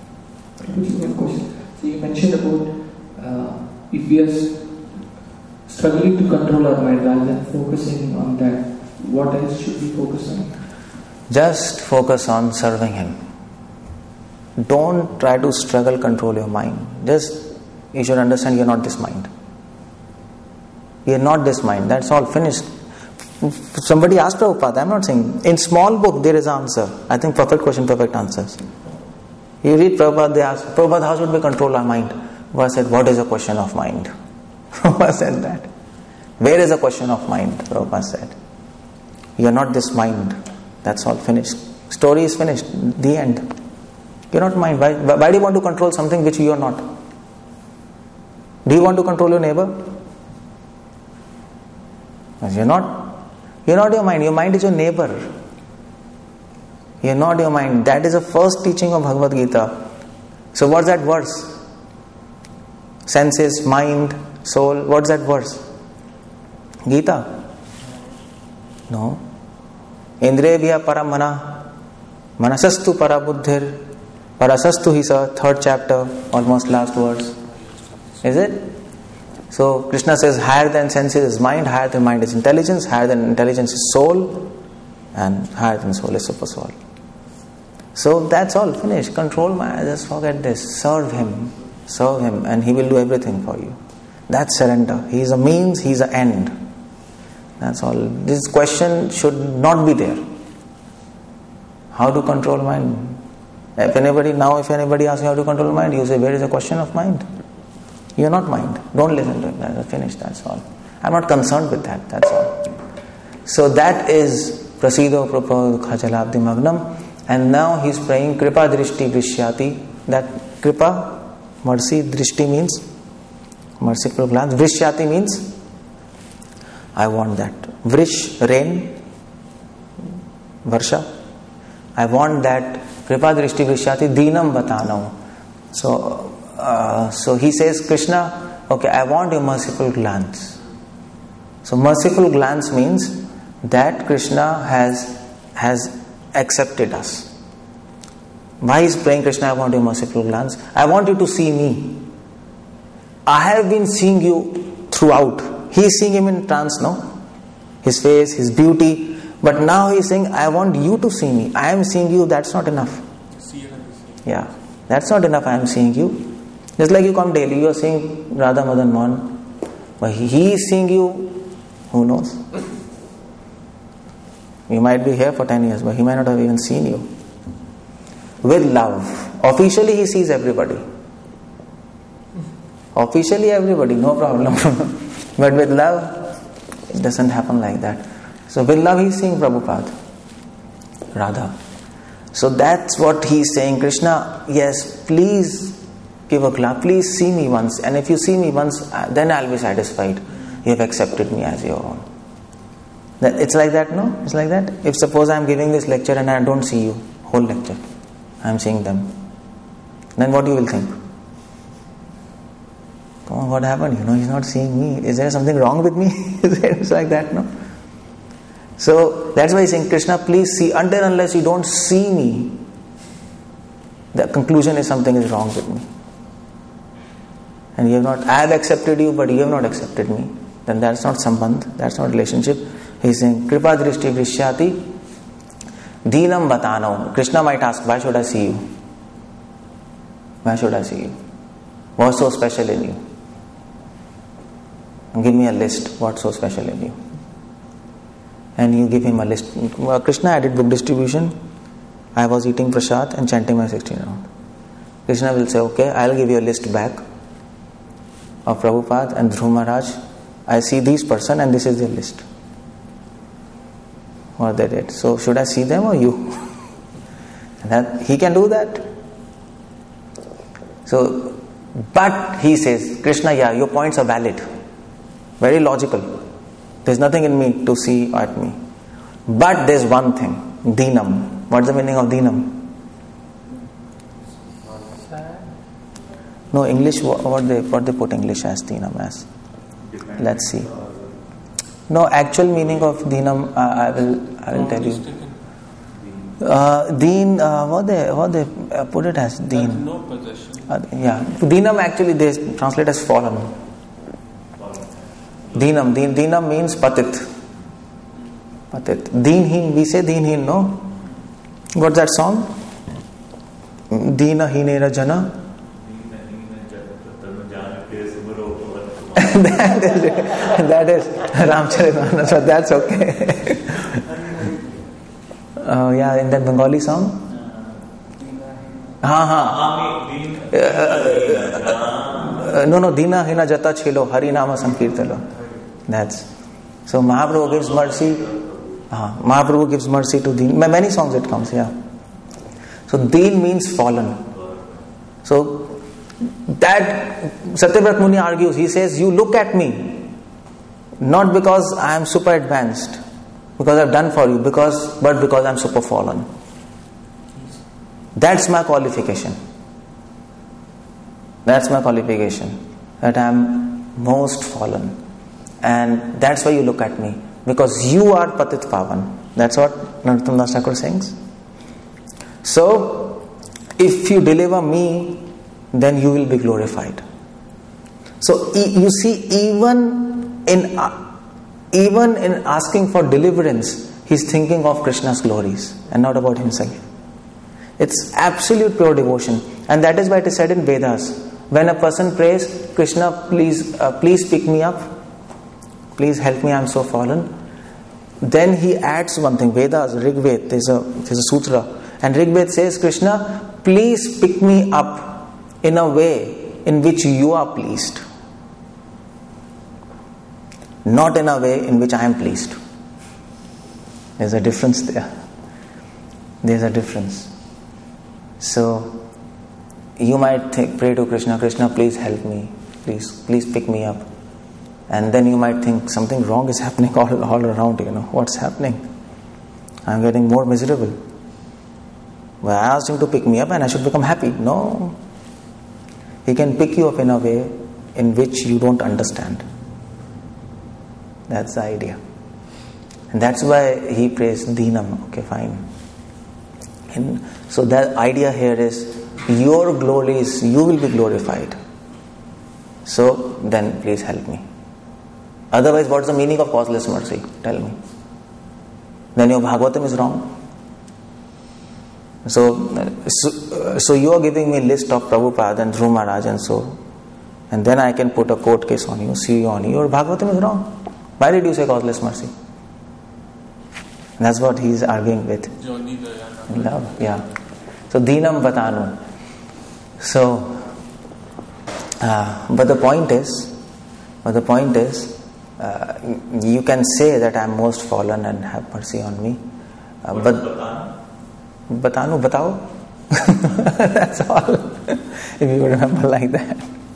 One question. So you mentioned about uh, if we are struggling to control our mind rather than focusing on that, what else should we focus on? Just focus on serving Him. Don't try to struggle, control your mind. Just you should understand you are not this mind. You are not this mind. That's all. Finished. Somebody asked Prabhupada, I am not saying. In small book there is an answer. I think perfect question, perfect answers. You read Prabhupada, they ask, Prabhupada, how should we control our mind? Prabhupada said, what is a question of mind? Prabhupada said that. Where is a question of mind? Prabhupada said. You are not this mind. That's all. Finished. Story is finished. The end. You are not mind. Why, why do you want to control something which you are not? Do you want to control your neighbor? Because you're not. You're not your mind. Your mind is your neighbor. You're not your mind. That is the first teaching of Bhagavad Gita. So what's that verse? Senses, mind, soul. What's that verse? Gita? No. Indriyabhya paramana manasastu parabuddhir parasastu hisa, third chapter, almost last verse. Is it? So Krishna says higher than senses is mind, higher than mind is intelligence, higher than intelligence is soul, and higher than soul is super soul. So that's all, finished. Control Maya, just forget this. Serve him, serve him, and he will do everything for you. That's surrender. He is a means, he is an end. That's all. This question should not be there. How to control mind? If anybody now, if anybody asks you how to control mind, you say, where is the question of mind? You are not mind. Don't listen to it. That's finished. That's all. I'm not concerned with that. That's all. So that is Prasido Prapo Khajalabdi Magnam. And now he's praying Kripa Drishti Vrishyati. That Kripa, mercy, Drishti means merciful glance. Vrishyati means I want that. Vrish, rain, Varsha. I want that. Kripa Drishti Vrishyati Dinam Batanam. So, uh, so he says, Krishna, okay, I want your merciful glance. So merciful glance means that Krishna has has accepted us. Why is praying Krishna, I want your merciful glance? I want you to see me. I have been seeing you throughout. He is seeing him in trance, no? His face, his beauty. But now he is saying, I want you to see me. I am seeing you, that's not enough. Yeah, that's not enough, I am seeing you. Just like you come daily, you are seeing Radha Madan Mohan. But he is seeing you, who knows? You might be here for ten years, but he might not have even seen you. With love. Officially he sees everybody. Officially everybody, no problem. But with love, it doesn't happen like that. So with love he is seeing Prabhupada, Radha. So that's what he is saying. Krishna, yes, please give a clap. Please see me once. And if you see me once, then I'll be satisfied. You have accepted me as your own. That, it's like that, no? It's like that. If suppose I'm giving this lecture and I don't see you, whole lecture, I'm seeing them, then what you will think? Come on, what happened? You know, he's not seeing me. Is there something wrong with me? It's like that, no? So that's why he's saying, Krishna, please see. Until unless you don't see me, the conclusion is something is wrong with me. And you have not, I have accepted you, but you have not accepted me. Then that's not sambandh, that's not relationship. He's saying, Kripa Drishti Vrishyati Deenam Batanam. Krishna might ask, why should I see you? Why should I see you? What's so special in you? Give me a list. What's so special in you? And you give him a list. Krishna, I did book distribution. I was eating prasad and chanting my sixteen round. Krishna will say, okay, I'll give you a list back of Prabhupada and Dhruv Maharaj. I see these person and this is their list. What they did. So should I see them or you? That he can do that. So, but he says, Krishna, yeah, your points are valid. Very logical. There's nothing in me to see at me. But there's one thing. Deenam. What's the meaning of Deenam? No, English, what they, what they put English as Deenam as? Let's see. No, actual meaning of Deenam, uh, I will I will tell you. Uh, Deen, uh, what they what they uh, put it as Deen. No possession. Uh, yeah, Deenam actually they translate as fallen. Deenam, Deen, Deenam means patit. Patit. Deenhin, we say Deenhin, no? What's that song? Deena Hinera Jana. that is that is Ramcharitmanas, but that's okay. uh, yeah, in that Bengali song. Ha ha. Uh, no no. Deena Hina Jata Chilo Hari Nama Sankirtalo. That's so. Mahaprabhu gives mercy. Uh, Mahaprabhu gives mercy to Deen. Many songs it comes. Yeah. So Deen means fallen. So That Satyavrat Muni argues, he says, you look at me, not because I am super advanced, because I have done for you, because but because I am super fallen. That's my qualification. That's my qualification. That I am most fallen. And that's why you look at me. Because you are Patit Pavan. That's what Narottam Das Thakur sings. So, if you deliver me, then you will be glorified. So, you see, even in even in asking for deliverance, he's thinking of Krishna's glories and not about himself. It's absolute pure devotion. And that is why it is said in Vedas, when a person prays, Krishna, please, uh, please pick me up. Please help me, I am so fallen. Then he adds one thing, Vedas, Rigved, there's a, there's a sutra. And Rigved says, Krishna, please pick me up in a way in which you are pleased. Not in a way in which I am pleased. There's a difference there. There's a difference. So, you might think, pray to Krishna, Krishna, please help me. Please, please pick me up. And then you might think something wrong is happening all, all around, you know. What's happening? I'm getting more miserable. Well, I asked him to pick me up and I should become happy. No. He can pick you up in a way in which you don't understand. That's the idea. And that's why he prays Deenam. Okay, fine. And so the idea here is, your glories, you will be glorified. So then please help me. Otherwise, what is the meaning of causeless mercy? Tell me. Then your Bhagavatam is wrong. So, so, so you are giving me a list of Prabhupada and Dhruv Maharaj and so, and then I can put a court case on you, sue you on you. Your Bhagavatam is wrong. Why did you say causeless mercy? And that's what he is arguing with. Love, yeah. So, Deenam Vatanu. So, uh, but the point is, but the point is, uh, you can say that I am most fallen and have mercy on me. Uh, but Batanu, batao. That's all. If you remember like that.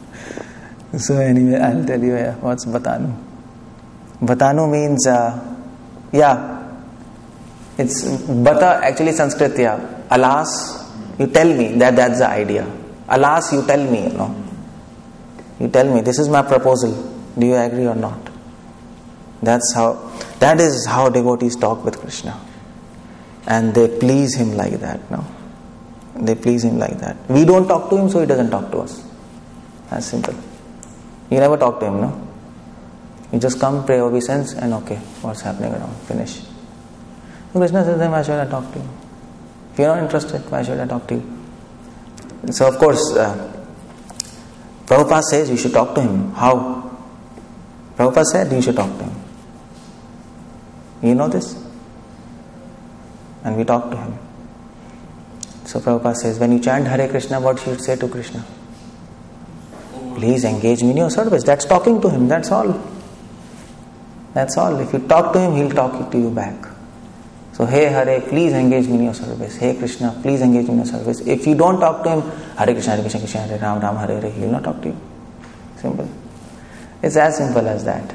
So anyway, I'll tell you uh, what's Batanu. Batanu means, uh, yeah, it's Bata, actually Sanskrit, yeah. Alas, you tell me that that's the idea. Alas, you tell me, you know. You tell me, this is my proposal. Do you agree or not? That's how, that is how devotees talk with Krishna. And they please him like that, no? They please him like that. We don't talk to him, so he doesn't talk to us. That's simple. You never talk to him, no? You just come, pray obeisance, and okay, what's happening around? Finish. So Krishna says, then why should I talk to you? If you're not interested, why should I talk to you? So of course, uh, Prabhupada says you should talk to him. How? Prabhupada said you should talk to him. You know this? And we talk to him. So Prabhupada says, when you chant Hare Krishna, what should you say to Krishna? Please engage me in your service. That's talking to him, that's all. That's all. If you talk to him, he'll talk to you back. So, hey Hare, please engage me in your service. Hey Krishna, please engage me in your service. If you don't talk to him, Hare Krishna, Hare Krishna, Krishna Hare Ram, Ram Hare Hare, he will not talk to you. Simple. It's as simple as that.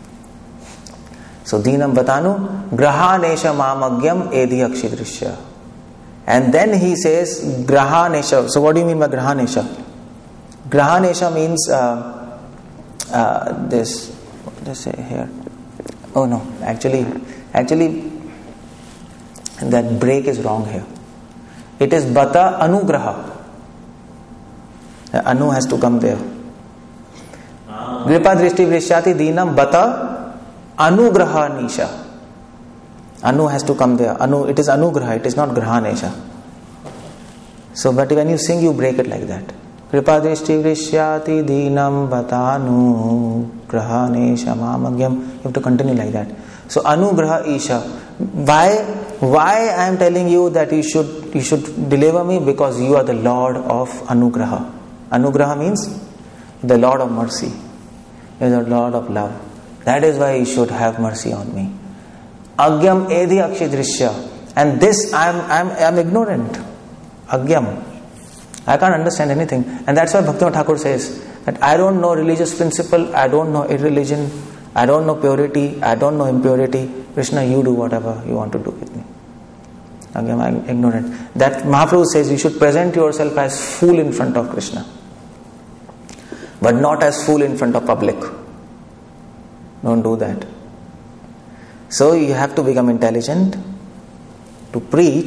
So, Deenam Vatanu, Grahanesha Mamagyam Edi Akshidrishya. And then he says, Grahanesha. So, what do you mean by Grahanesha? Grahanesha means uh, uh, this, what does it say here? Oh no, actually, actually, that break is wrong here. It is Bata Anugraha. The Anu has to come there. Kripa Drishti Vrishyati Deenam Bata Anugraha Nisha. Anu has to come there. Anu, it is Anugraha, it is not Grahanesha. So, but when you sing, you break it like that. Kripa Drishti Vrishyati Deenam Bata Anugrahanesha Mamagyam. You have to continue like that. So, Anugraha Isha. Why, why I am telling you that you should, you should deliver me? Because you are the Lord of Anugraha. Anugraha means the Lord of mercy. You are the Lord of love. That is why you should have mercy on me. Agyam Edi Akshidrishya. And this I am, I am, I am ignorant. Agyam. I can't understand anything. And that's why Bhaktivinoda Thakur says that I don't know religious principle, I don't know irreligion, I don't know purity, I don't know impurity. Krishna, you do whatever you want to do with me. Again, I'm ignorant. That Mahaprabhu says you should present yourself as fool in front of Krishna, but not as fool in front of public. Don't do that. So you have to become intelligent to preach,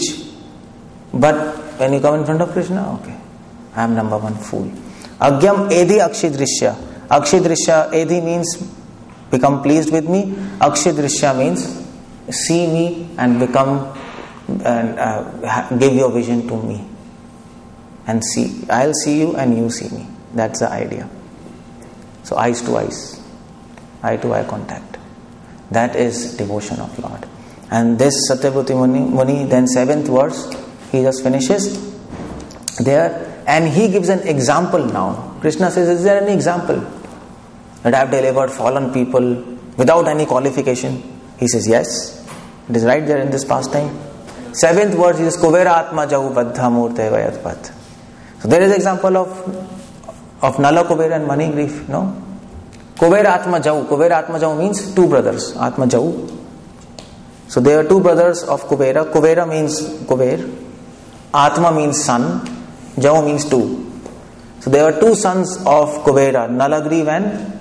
but when you come in front of Krishna, okay, I am number one fool. Agyam edhi akshidrishya. Akshidrishya, edhi means become pleased with me. Akshidrishya means see me and become and uh, give your vision to me and see. I'll see you and you see me. That's the idea. So eyes to eyes, eye to eye contact. That is devotion of Lord. And this Satyavati Muni, Muni then seventh verse, he just finishes there and he gives an example now. Krishna says, is there any example that I have delivered fallen people without any qualification? He says, yes. It is right there in this pastime. Seventh verse is Kuvera Atma Jau Baddha Murte Vayatpat. So there is example of of Nala Kubera and Mani Grief, no? Kuvera Atma Jau. Kuvera Atma Jau means two brothers. Atma Jau. So there are two brothers of Kubera. Kubera means Kuber. Atma means son. Jau means two. So there are two sons of Kubera, Nalagriv and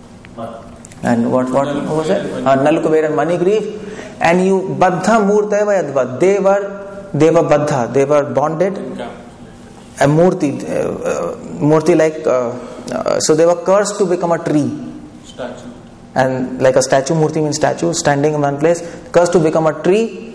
and what what, what was it? Uh, Nalakubera and Manigriv. And you Baddha Murta Vayadvat. They were they were Baddha. They were bonded. A Murti, uh, uh, Murti like uh, uh, so they were cursed to become a tree. Statue. And like a statue, Murti means statue, standing in one place, cursed to become a tree.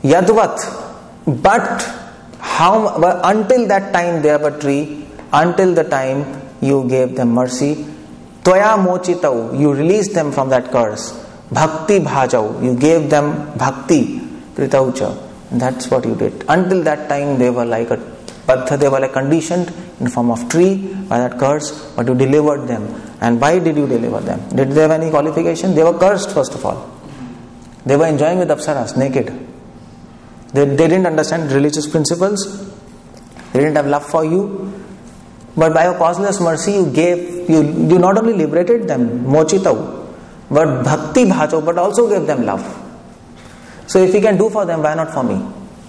Yadvat. But how well, until that time they were a tree, until the time you gave them mercy. Toya mochitau, you released them from that curse. Bhakti bhajau, you gave them bhakti. Kritaucha. And that's what you did. Until that time they were like a Baddha, they were like conditioned in the form of tree by that curse, but you delivered them. And why did you deliver them? Did they have any qualification? They were cursed first of all. They were enjoying with Apsaras, naked. They, they didn't understand religious principles. They didn't have love for you. But by your causeless mercy, you gave, you, you not only liberated them, mochitau, but bhakti bhajau, but also gave them love. So if you can do for them, why not for me?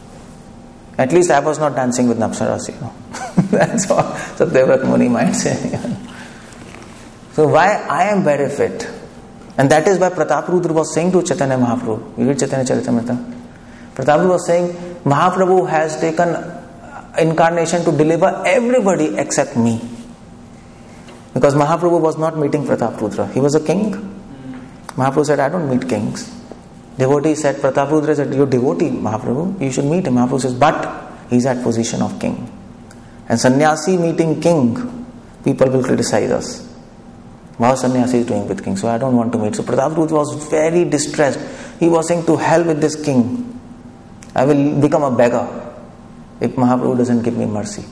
At least I was not dancing with Apsaras, you know. That's what Satyavrat Muni might say. So why I am better fit? And that is why Pratap Rudra was saying to Chaitanya Mahaprabhu. You read Chaitanya Charitamrita. Pratap Rudra was saying, Mahaprabhu has taken incarnation to deliver everybody except me. Because Mahaprabhu was not meeting Pratap Rudra. He was a king. Mahaprabhu said, I don't meet kings. Devotee said, Pratap Rudra said, you're devotee, Mahaprabhu. You should meet him. Mahaprabhu says, but he's at position of king. And sannyasi meeting king, people will criticize us. What sannyasi is doing with king? So I don't want to meet. So Pratap Rudra was very distressed. He was saying, to hell with this king. I will become a beggar if Mahaprabhu doesn't give me mercy.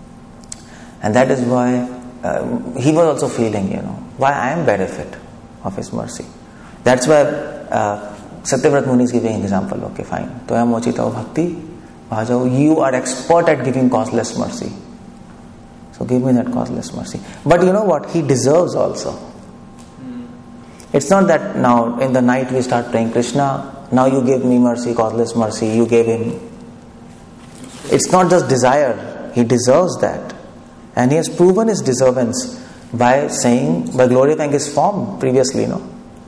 And that is why uh, he was also feeling, you know, why I am benefit of his mercy. That's why uh, Satyavrat Muni is giving an example. Okay, fine. Toya mochitau bhakti bhajau. You are expert at giving causeless mercy. So give me that causeless mercy. But you know what? He deserves also. Mm. It's not that now in the night we start praying, Krishna, now you gave me mercy, causeless mercy, you gave him. It's not just desire. He deserves that. And he has proven his deservance by saying, by glorifying his form previously, no?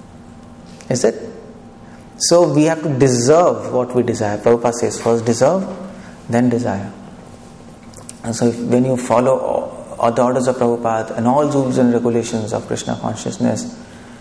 Is it? So we have to deserve what we desire. Prabhupada says, first deserve, then desire. And so if, when you follow all, all the orders of Prabhupada and all rules and regulations of Krishna consciousness,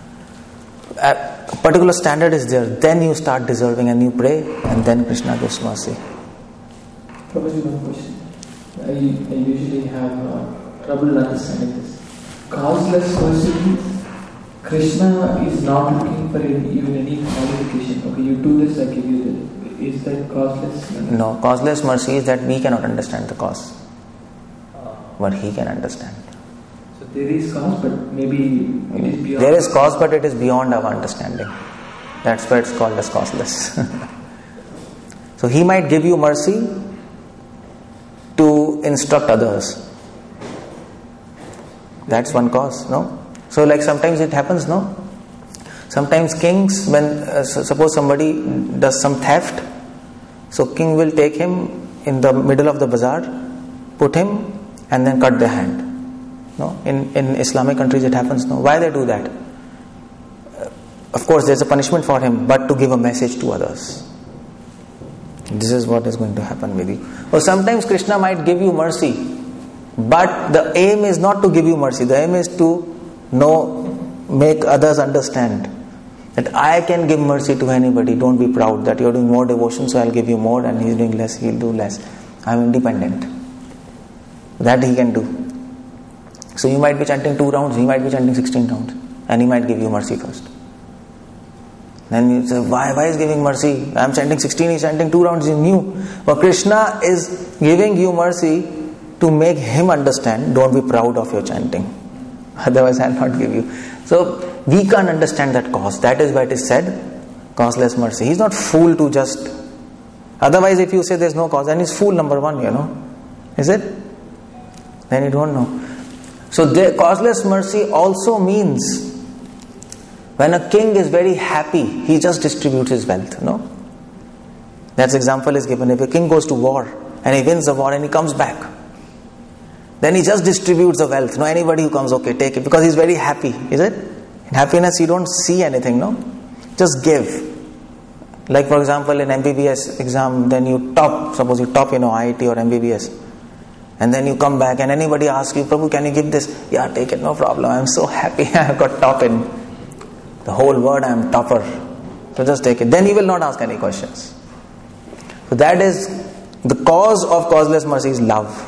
a particular standard is there, then you start deserving and you pray, and then Krishna gives mercy. Prabhuji, one question. I, I usually have uh, trouble understanding this. Causeless mercy means Krishna is not looking for any, even any qualification. Okay, you do this, I give you this. Is that causeless? No, causeless mercy is that we cannot understand the cause. But he can understand. So there is cause, but maybe it is beyond. There is cause, but it is beyond our understanding. That's why it's called as causeless. So he might give you mercy to to instruct others. That's one cause, no? So like sometimes it happens, no? Sometimes kings, when uh, suppose somebody does some theft, so king will take him in the middle of the bazaar, put him and then cut their hand. No? In, in Islamic countries it happens, no? Why they do that? Uh, of course there's a punishment for him, but to give a message to others. This is what is going to happen with you. Or sometimes Krishna might give you mercy, but the aim is not to give you mercy. The aim is to know, make others understand that I can give mercy to anybody. Don't be proud that you're doing more devotion, so I'll give you more, and he's doing less, he'll do less. I'm independent. That he can do. So you might be chanting two rounds, he might be chanting sixteen rounds, and he might give you mercy first. Then you say, why, why is giving mercy? I'm chanting sixteen, he's chanting two rounds, he's new. But Krishna is giving you mercy to make him understand, don't be proud of your chanting. Otherwise I'll not give you. So we can't understand that cause. That is why it is said, causeless mercy. He's not fool to just... Otherwise if you say there's no cause, then he's fool number one, you know. Is it? Then you don't know. So the causeless mercy also means when a king is very happy, he just distributes his wealth, no? That example is given. If a king goes to war and he wins the war and he comes back, then he just distributes the wealth. No, anybody who comes, okay, take it, because he's very happy, is it? In happiness you don't see anything, no? Just give. Like for example in M B B S exam, then you top, suppose you top, you know, I I T or M B B S, and then you come back and anybody asks you, Prabhu, can you give this? Yeah, take it, no problem. I'm so happy I got top in the whole world, I'm topper. So just take it. Then he will not ask any questions. So that is the cause of causeless mercy is love.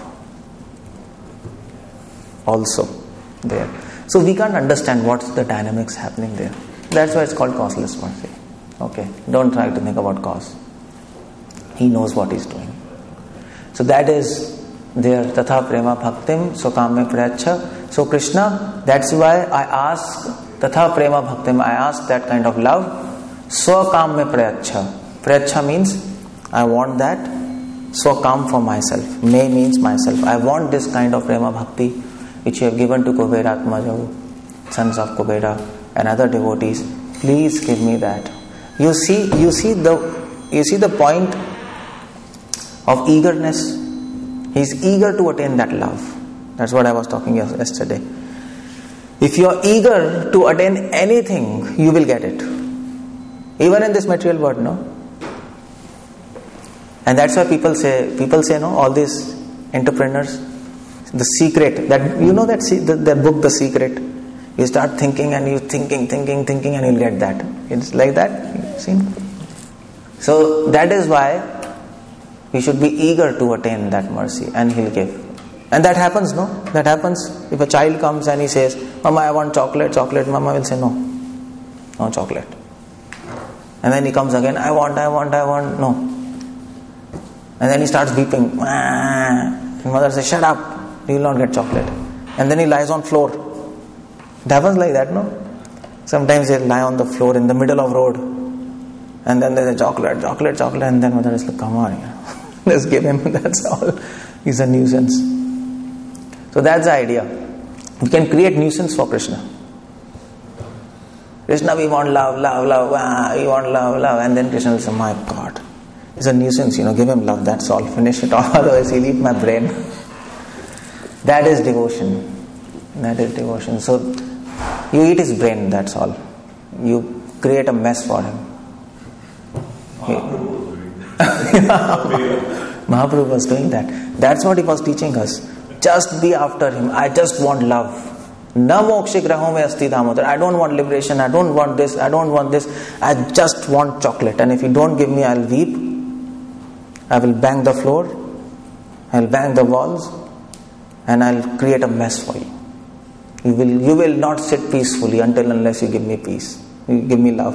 Also there. So we can't understand what's the dynamics happening there. That's why it's called causeless mercy. Okay. Don't try to think about cause. He knows what he's doing. So that is there. Tatha prema bhaktim so kame prayacha. So Krishna, that's why I ask Tatha prema bhaktim, I ask that kind of love. Swakam me prayacha. Prayacha means I want that. Swakam for myself. Me means myself. I want this kind of prema bhakti which you have given to Kubera Atmajavu, sons of Kubera and other devotees. Please give me that. You see, you see the you see the point of eagerness. He's eager to attain that love. That's what I was talking yesterday. If you are eager to attain anything, you will get it. Even in this material world, no? And that's why people say, people say, no, all these entrepreneurs, the secret, that, you know that, that, that book, The Secret? You start thinking and you thinking, thinking, thinking and you'll get that. It's like that, see? So that is why we should be eager to attain that mercy and he'll give. And that happens, no? That happens. If a child comes and he says, Mama, I want chocolate, chocolate, Mama will say, no, no chocolate. And then he comes again, I want, I want, I want, no. And then he starts weeping. And mother says, shut up, you will not get chocolate. And then he lies on floor. It happens like that, no? Sometimes they lie on the floor in the middle of road. And then there's a chocolate, chocolate, chocolate. And then mother is like, come on, you know, let's give him, that's all. He's a nuisance. So that's the idea. We can create nuisance for Krishna. Krishna, we want love, love, love, ah, we want love, love. And then Krishna will say, my God, he's a nuisance, you know, give him love, that's all. Finish it all, otherwise he'll eat my brain. That is devotion. That is devotion. So you eat his brain, that's all. You create a mess for him. Mahaprabhu was doing that. That's what he was teaching us. Just be after him. I just want love. Na mokshigraho me asti damodar. I don't want liberation. I don't want this. I don't want this. I just want chocolate. And if you don't give me, I'll weep. I will bang the floor. I'll bang the walls. And I'll create a mess for you. You will, you will not sit peacefully until unless you give me peace. You give me love.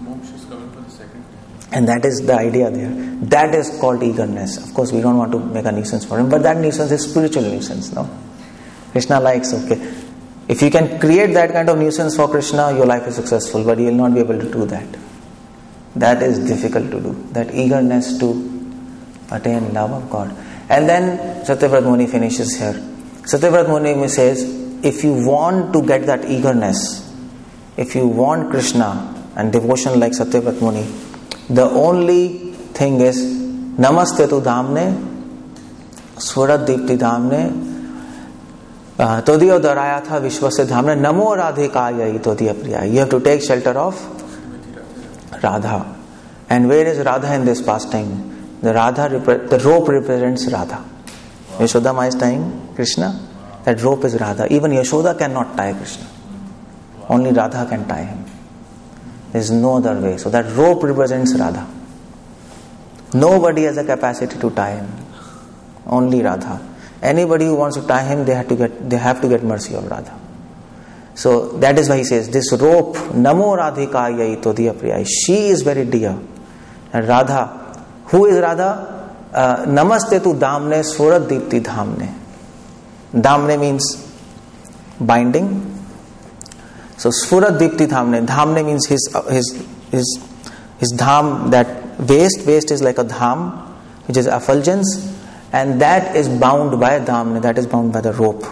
And that is the idea there. That is called eagerness. Of course, we don't want to make a nuisance for him, but that nuisance is spiritual nuisance, no? Krishna likes, okay. If you can create that kind of nuisance for Krishna, your life is successful, but you will not be able to do that. That is difficult to do. That eagerness to attain love of God. And then Satyavrat Muni finishes here. Satyavrat Muni says, if you want to get that eagerness, if you want Krishna and devotion like Satyavrat Muni, the only thing is Namaste tu Dhamne, Swarat Deepti Dhamne, Todiyo Daraya Tha Vishwasya Dhamne, Namo Radhikaya Todiya Priya. You have to take shelter of Radha. And where is Radha in this pastime? The Radha, the rope represents Radha. Yashoda Ma is tying Krishna. That rope is Radha. Even Yashoda cannot tie Krishna. Only Radha can tie him. There is no other way. So that rope represents Radha. Nobody has the capacity to tie him. Only Radha. Anybody who wants to tie him, they have to get they have to get mercy of Radha. So that is why he says, this rope, Namo Radhikaya Todiya Priya. She is very dear. And Radha, who is Radha? Uh, Namaste tu Dhamne Swarat Deepti Dhamne. Dhamne means binding. So Swarat Deepti Dhamne. Dhamne means his his his his dham, that waist. Waist is like a dham, which is effulgence, and that is bound by dhamne. That is bound by the rope.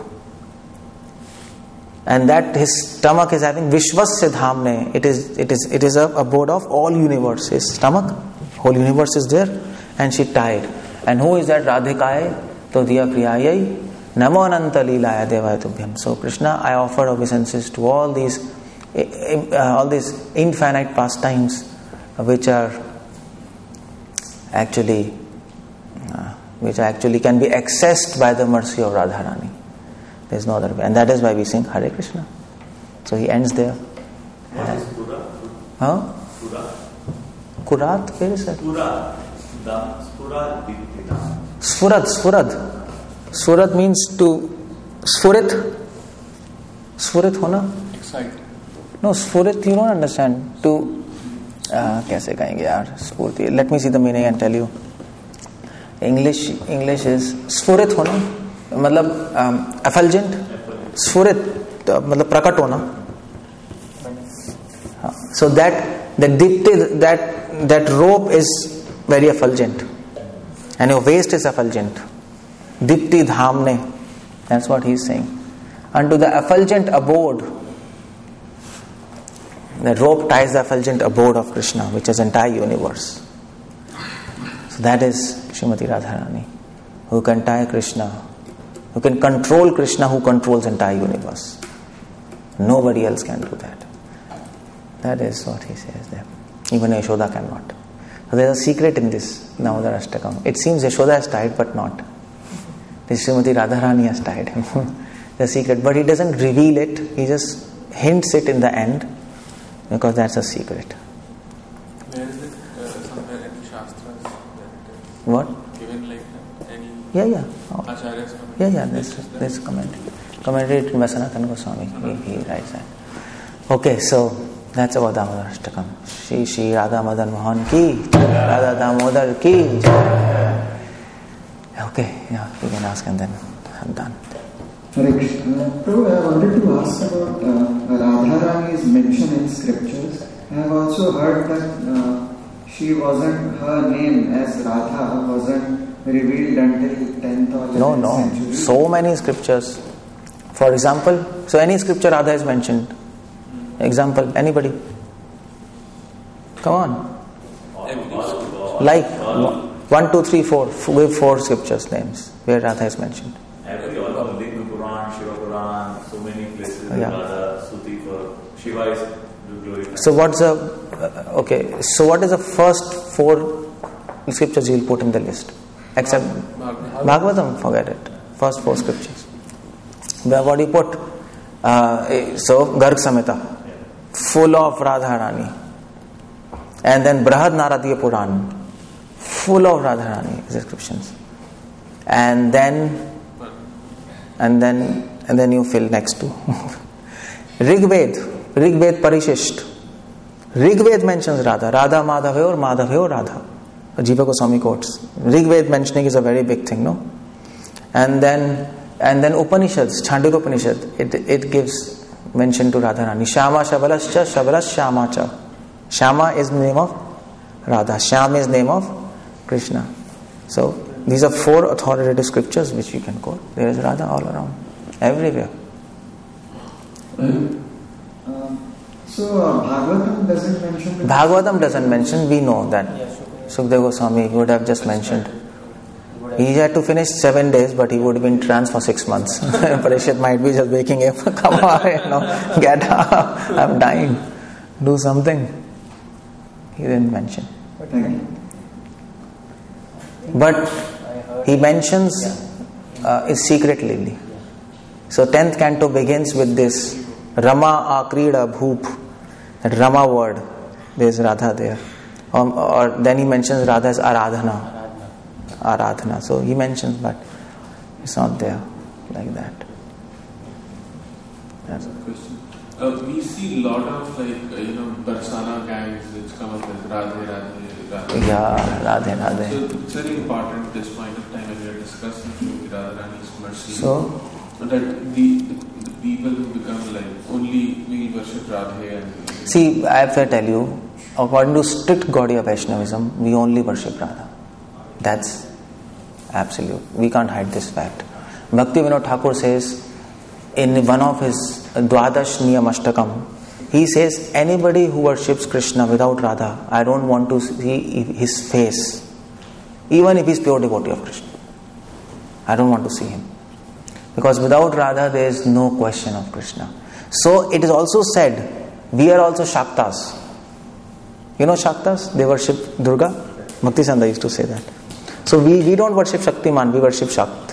And that his stomach is having Vishwasya Dhamne. It is it is it is a abode of all universe. His stomach, whole universe is there, and she tied. And who is that? Radhikaya Todiya Priyayai Namo Ananta Leelaya Devaya Tubhyam. So Krishna, I offer obeisances to all these uh, all these infinite pastimes which are actually uh, which actually can be accessed by the mercy of Radharani. There is no other way. And that is why we sing Hare Krishna. So he ends there. What is Pura? Huh? Pura? Kurat? Where is that? Pura. Dam. Pura Dipti Dam. Sfurat. Sfurat. Sfurat means to Sfurit. Sfurit hona? Excited. No, Sfurit you don't understand. To uh, kaise kahenge yaar? Spurti. Let me see the meaning and tell you. English English is Sfurit hona. मतलब effulgent, स्फुरित मतलब प्रकट होना. So that that dipti, that that rope is very effulgent, and your waist is effulgent. Dipti dhamne, that's what he is saying. Unto the effulgent abode, the rope ties the effulgent abode of Krishna, which is entire universe. So that is Srimati Radharani, who can tie Krishna, who can control Krishna, who controls entire universe. Nobody else can do that. That is what he says there. Even Yashoda cannot. So there is a secret in this Damodar Ashtakam. It seems Yashoda has tied, but not. This Srimati Radharani has tied him. The secret. But he doesn't reveal it. He just hints it in the end, because that's a secret. Where is it? Uh, somewhere in Shastras? What? Given like any Yeah, yeah. Oh. Acharya's comment? Yeah, yeah, this this commentary. Commentary written by Sanatana Goswami. He, he writes that. Okay, so that's about Damodar Ashtakam. Shri Shri Radha Madan Mohan ki, Radha Damodar ki. Okay, yeah, you can ask and then I'm done. Hare Krishna. Prabhu, I wanted to ask about uh, Radharani is mentioned in scriptures. I have also heard that uh, she wasn't, her name as Radha wasn't revealed until tenth or eleventh No, no. century. So many scriptures. For example, so any scripture Radha is mentioned. Example, anybody? Come on. Like one, two, three, four. Give four scriptures names where Radha is mentioned. Every all Vishnu Puran, Shiva Puran, so many places. Yeah. Radha, Suti for Shiva is glorified. So what's the uh, okay? So what is the first four scriptures you'll put in the list? Except Bhagavatam. Bhagavatam, forget it. First four scriptures. Where what do you put? Uh, so Garg Samhita, full of Radharani, and then Brahad Naradiya Puran, full of Radharani descriptions, and then and then and then you fill next to Rigved, Rigved Parishisht. Rigved mentions Radha, Radha Madhave or Madhave Radha. Jiva Goswami quotes. Rigved mentioning is a very big thing, no? And then and then Upanishads, Chandogya Upanishad, it it gives mention to Radharani. Shama Shabalascha Shabalas Shamacha. Shama is the name of Radha. Sham is name of Krishna. So these are four authoritative scriptures which you can quote. There is Radha all around, everywhere. Um, so uh, Bhagavatam doesn't mention. Bhagavatam doesn't mention. We know that. Sukadeva Goswami would have just mentioned. He had to finish seven days, but he would have been trance for six months. Parishit might be just waking him. Come on, you know, get up. I'm dying. Do something. He didn't mention. But he mentions uh, it secretly. So tenth canto begins with this Rama Akrida Bhoop. That Rama word. There is Radha there. Um, or then he mentions Radha as Aradhana. Aradhana. So he mentions, but it's not there like that. That's a question. Uh, we see a lot of like uh, you know Barsana gangs which come up with Radhe Radhe Radhe. Yeah, Radhe Radhe. So it's very important at this point of time when we are discussing Radharani's mercy. So that the, the people who become like only we worship Radhe and. See, I have to tell you, according to strict Gaudiya Vaishnavism, we only worship Radha. That's absolute. We can't hide this fact. Bhakti Vinod Thakur says in one of his Dwadash Niyamashtakam, he says anybody who worships Krishna without Radha, I don't want to see his face, even if he's pure devotee of Krishna. I don't want to see him. Because without Radha there is no question of Krishna. So it is also said, we are also Shaktas. You know Shaktas? They worship Durga. Bhakti Sanda used to say that. So we, we don't worship Shaktiman, we worship Shakt.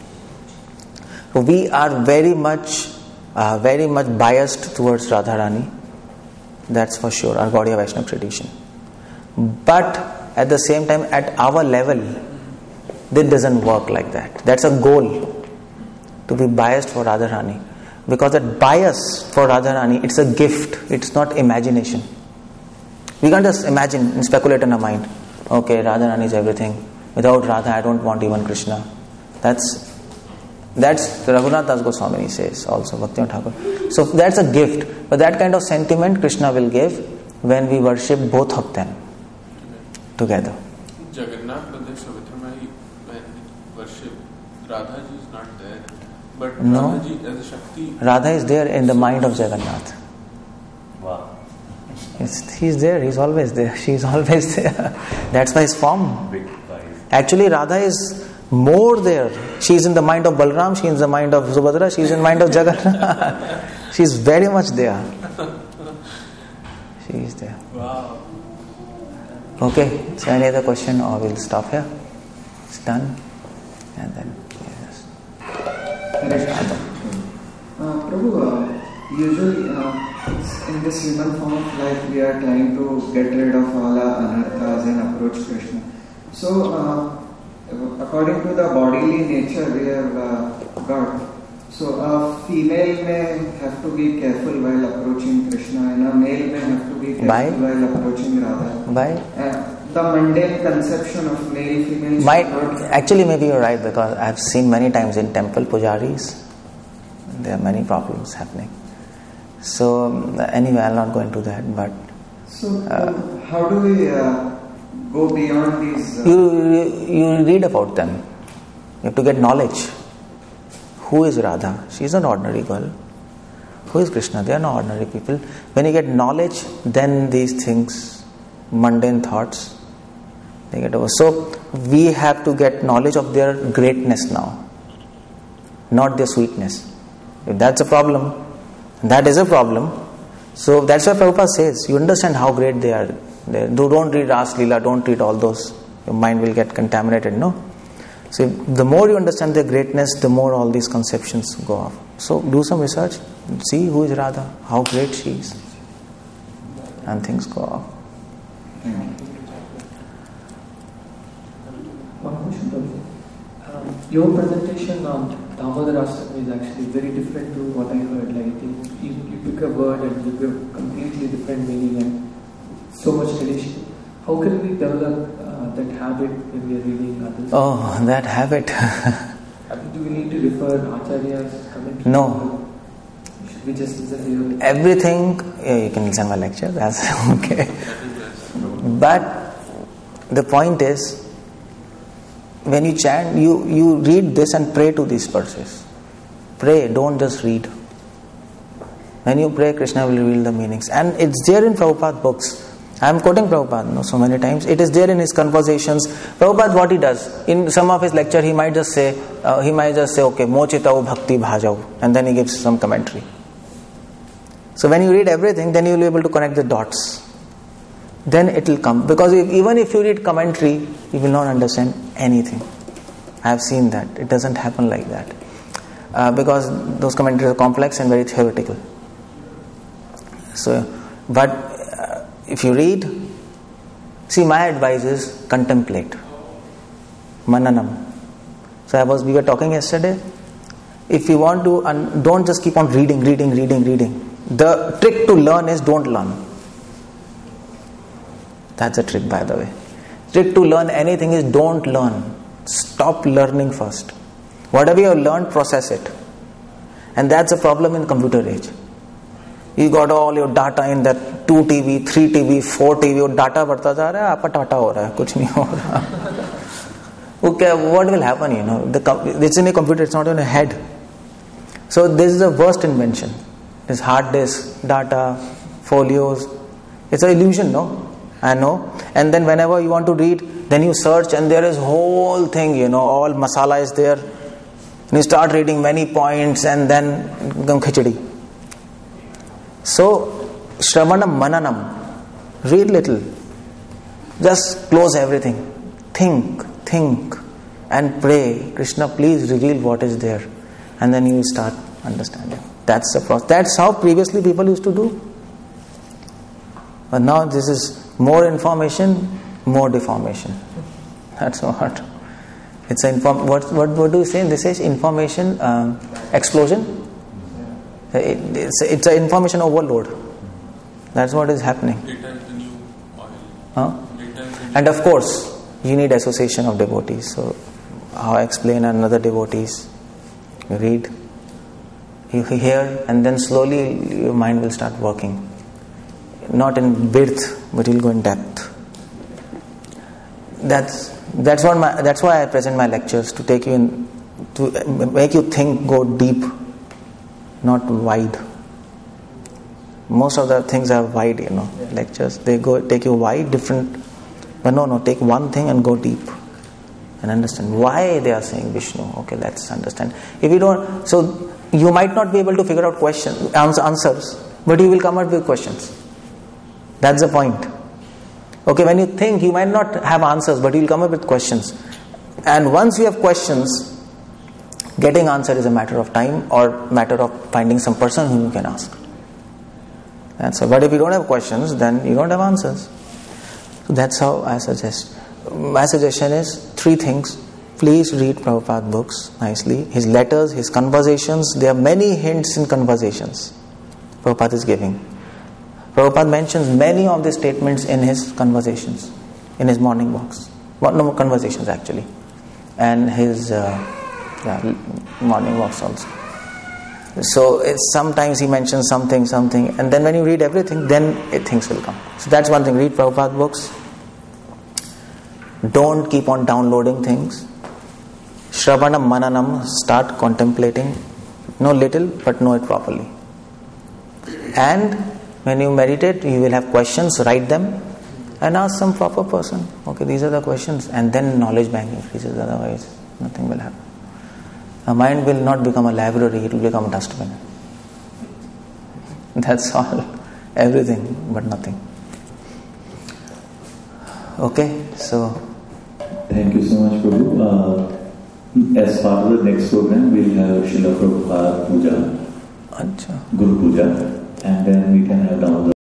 So we are very much, uh, very much biased towards Radharani. That's for sure, our Gaudiya Vaishnava tradition. But at the same time, at our level, it doesn't work like that. That's a goal, to be biased for Radharani. Because that bias for Radharani, it's a gift, it's not imagination. We can't just imagine and speculate in our mind, okay, Radharani is everything. Without Radha, I don't want even Krishna. That's that's Raghunath Das Goswami says also, Bhakti Thakur. So that's a gift. But that kind of sentiment Krishna will give when we worship both of them together. Jagannath Pradesh Savitramai, when we worship, Radha ji is not there. But No. Radha ji as a Shakti. Radha is there in the mind of Jagannath. Wow. It's, he's there, he's always there. She's always there. That's why his form. Big prize. Actually, Radha is more there. She's in the mind of Balram, she's in the mind of Subhadra, she's in the mind of Jagannath. She's very much there. She is there. Wow. Okay, so any other question or we'll stop here? It's done. And then, yes. Uh, Prabhu, uh, usually uh, in this human form of life we are trying to get rid of all our anarthas and approach Krishna. So, uh, according to the bodily nature we have uh, got, so a female may have to be careful while approaching Krishna and a male may have to be careful By? while approaching Radha. By? Uh, the mundane conception of male female. Might, actually, maybe you're right, because I've seen many times in temple pujaris, there are many problems happening. So, um, anyway, I'll not go into that, but. So, uh, how do we uh, go beyond these? Uh, You, you read about them. You have to get knowledge. Who is Radha? She is an ordinary girl. Who is Krishna? They are not ordinary people. When you get knowledge, then these things, mundane thoughts, they get over. So we have to get knowledge of their greatness now, not their sweetness. If that's a problem, that is a problem. So that's why Prabhupada says, you understand how great they are. They, don't read Ras Leela, don't read all those. Your mind will get contaminated, no? So the more you understand their greatness, the more all these conceptions go off. So do some research, see who is Radha, how great she is, and things go off. One question, Prabhu. Um, your presentation on Damodar Ashtam is actually very different to what I heard. Like you, you pick a word and you give completely different meaning and so much tradition. How can we develop uh, that habit when we are reading others? Oh, that habit. Do we need to refer acharyas? Commentary? No. Should we just listen to Everything, yeah, you can listen to my lecture, that's okay. But the point is, when you chant, you, you read this and pray to these verses. Pray, don't just read. When you pray, Krishna will reveal the meanings. And it's there in Prabhupada books. I am quoting Prabhupada no, so many times. It is there in his conversations. Prabhupada, what he does, in some of his lecture, he might just say, uh, he might just say, okay, mochitau bhakti bhajau, and then he gives some commentary. So when you read everything, then you will be able to connect the dots. Then it will come. Because if, even if you read commentary, you will not understand anything. I have seen that. It doesn't happen like that. Uh, because those commentaries are complex and very theoretical. So, but uh, if you read, see, my advice is contemplate. Mananam. So I was, we were talking yesterday. If you want to, un, don't just keep on reading, reading, reading, reading. The trick to learn is don't learn. That's a trick, by the way. Trick to learn anything is don't learn. Stop learning first. Whatever you have learned, process it. And that's a problem in computer age. You got all your data in that two T B, three T B, four T B, your data बढ़ता जा रहा है, आपका टाटा हो रहा है, कुछ नहीं हो रहा. Okay, what will happen, you know? The, it's in a computer, it's not in a head. So this is the worst invention. This hard disk, data, folios. It's an illusion, no? I know. And then whenever you want to read, then you search and there is whole thing, you know, all masala is there. And you start reading many points and then khichdi. So, Shravanam Mananam. Read little. Just close everything. Think, think and pray. Krishna, please reveal what is there. And then you will start understanding. That's the process. That's how previously people used to do. But now this is more information, more deformation. That's what. It's an inform. What what what do you say? This is information um, explosion. It, it's it's an information overload. That's what is happening. Data is the new oil. Huh? Data is the new And of course, you need association of devotees. So, how I explain another devotees? You read, you hear, and then slowly your mind will start working. Not in width, but you'll go in depth. That's that's what my that's why I present my lectures, to take you in, to make you think, go deep, not wide. Most of the things are wide, you know. Yeah. Lectures they go take you wide, different. But no, no, take one thing and go deep, and understand why they are saying Vishnu. Okay, let's understand. If you don't, so you might not be able to figure out questions, answers, but you will come up with questions. That's the point. Okay, when you think, you might not have answers, but you'll come up with questions. And once you have questions, getting answer is a matter of time or matter of finding some person whom you can ask. That's all. But if you don't have questions, then you don't have answers. So that's how I suggest. My suggestion is three things. Please read Prabhupada books nicely. His letters, his conversations. There are many hints in conversations Prabhupada is giving. Prabhupada mentions many of these statements in his conversations, in his morning walks. Well, no, conversations actually. And his uh, yeah, morning walks also. So it's, sometimes he mentions something, something, and then when you read everything, then it, things will come. So that's one thing. Read Prabhupada books. Don't keep on downloading things. Shravanam Mananam. Start contemplating. Know little, but know it properly. And when you meditate, you will have questions, write them and ask some proper person. Okay, these are the questions, and then knowledge bank increases, otherwise nothing will happen. A mind will not become a library, it will become a dustbin. That's all. Everything, but nothing. Okay, so. Thank you so much, Prabhu. Uh, as part of the next program, we'll have Srila Prabhupada Puja, Achha. Guru Puja. And then we can have down the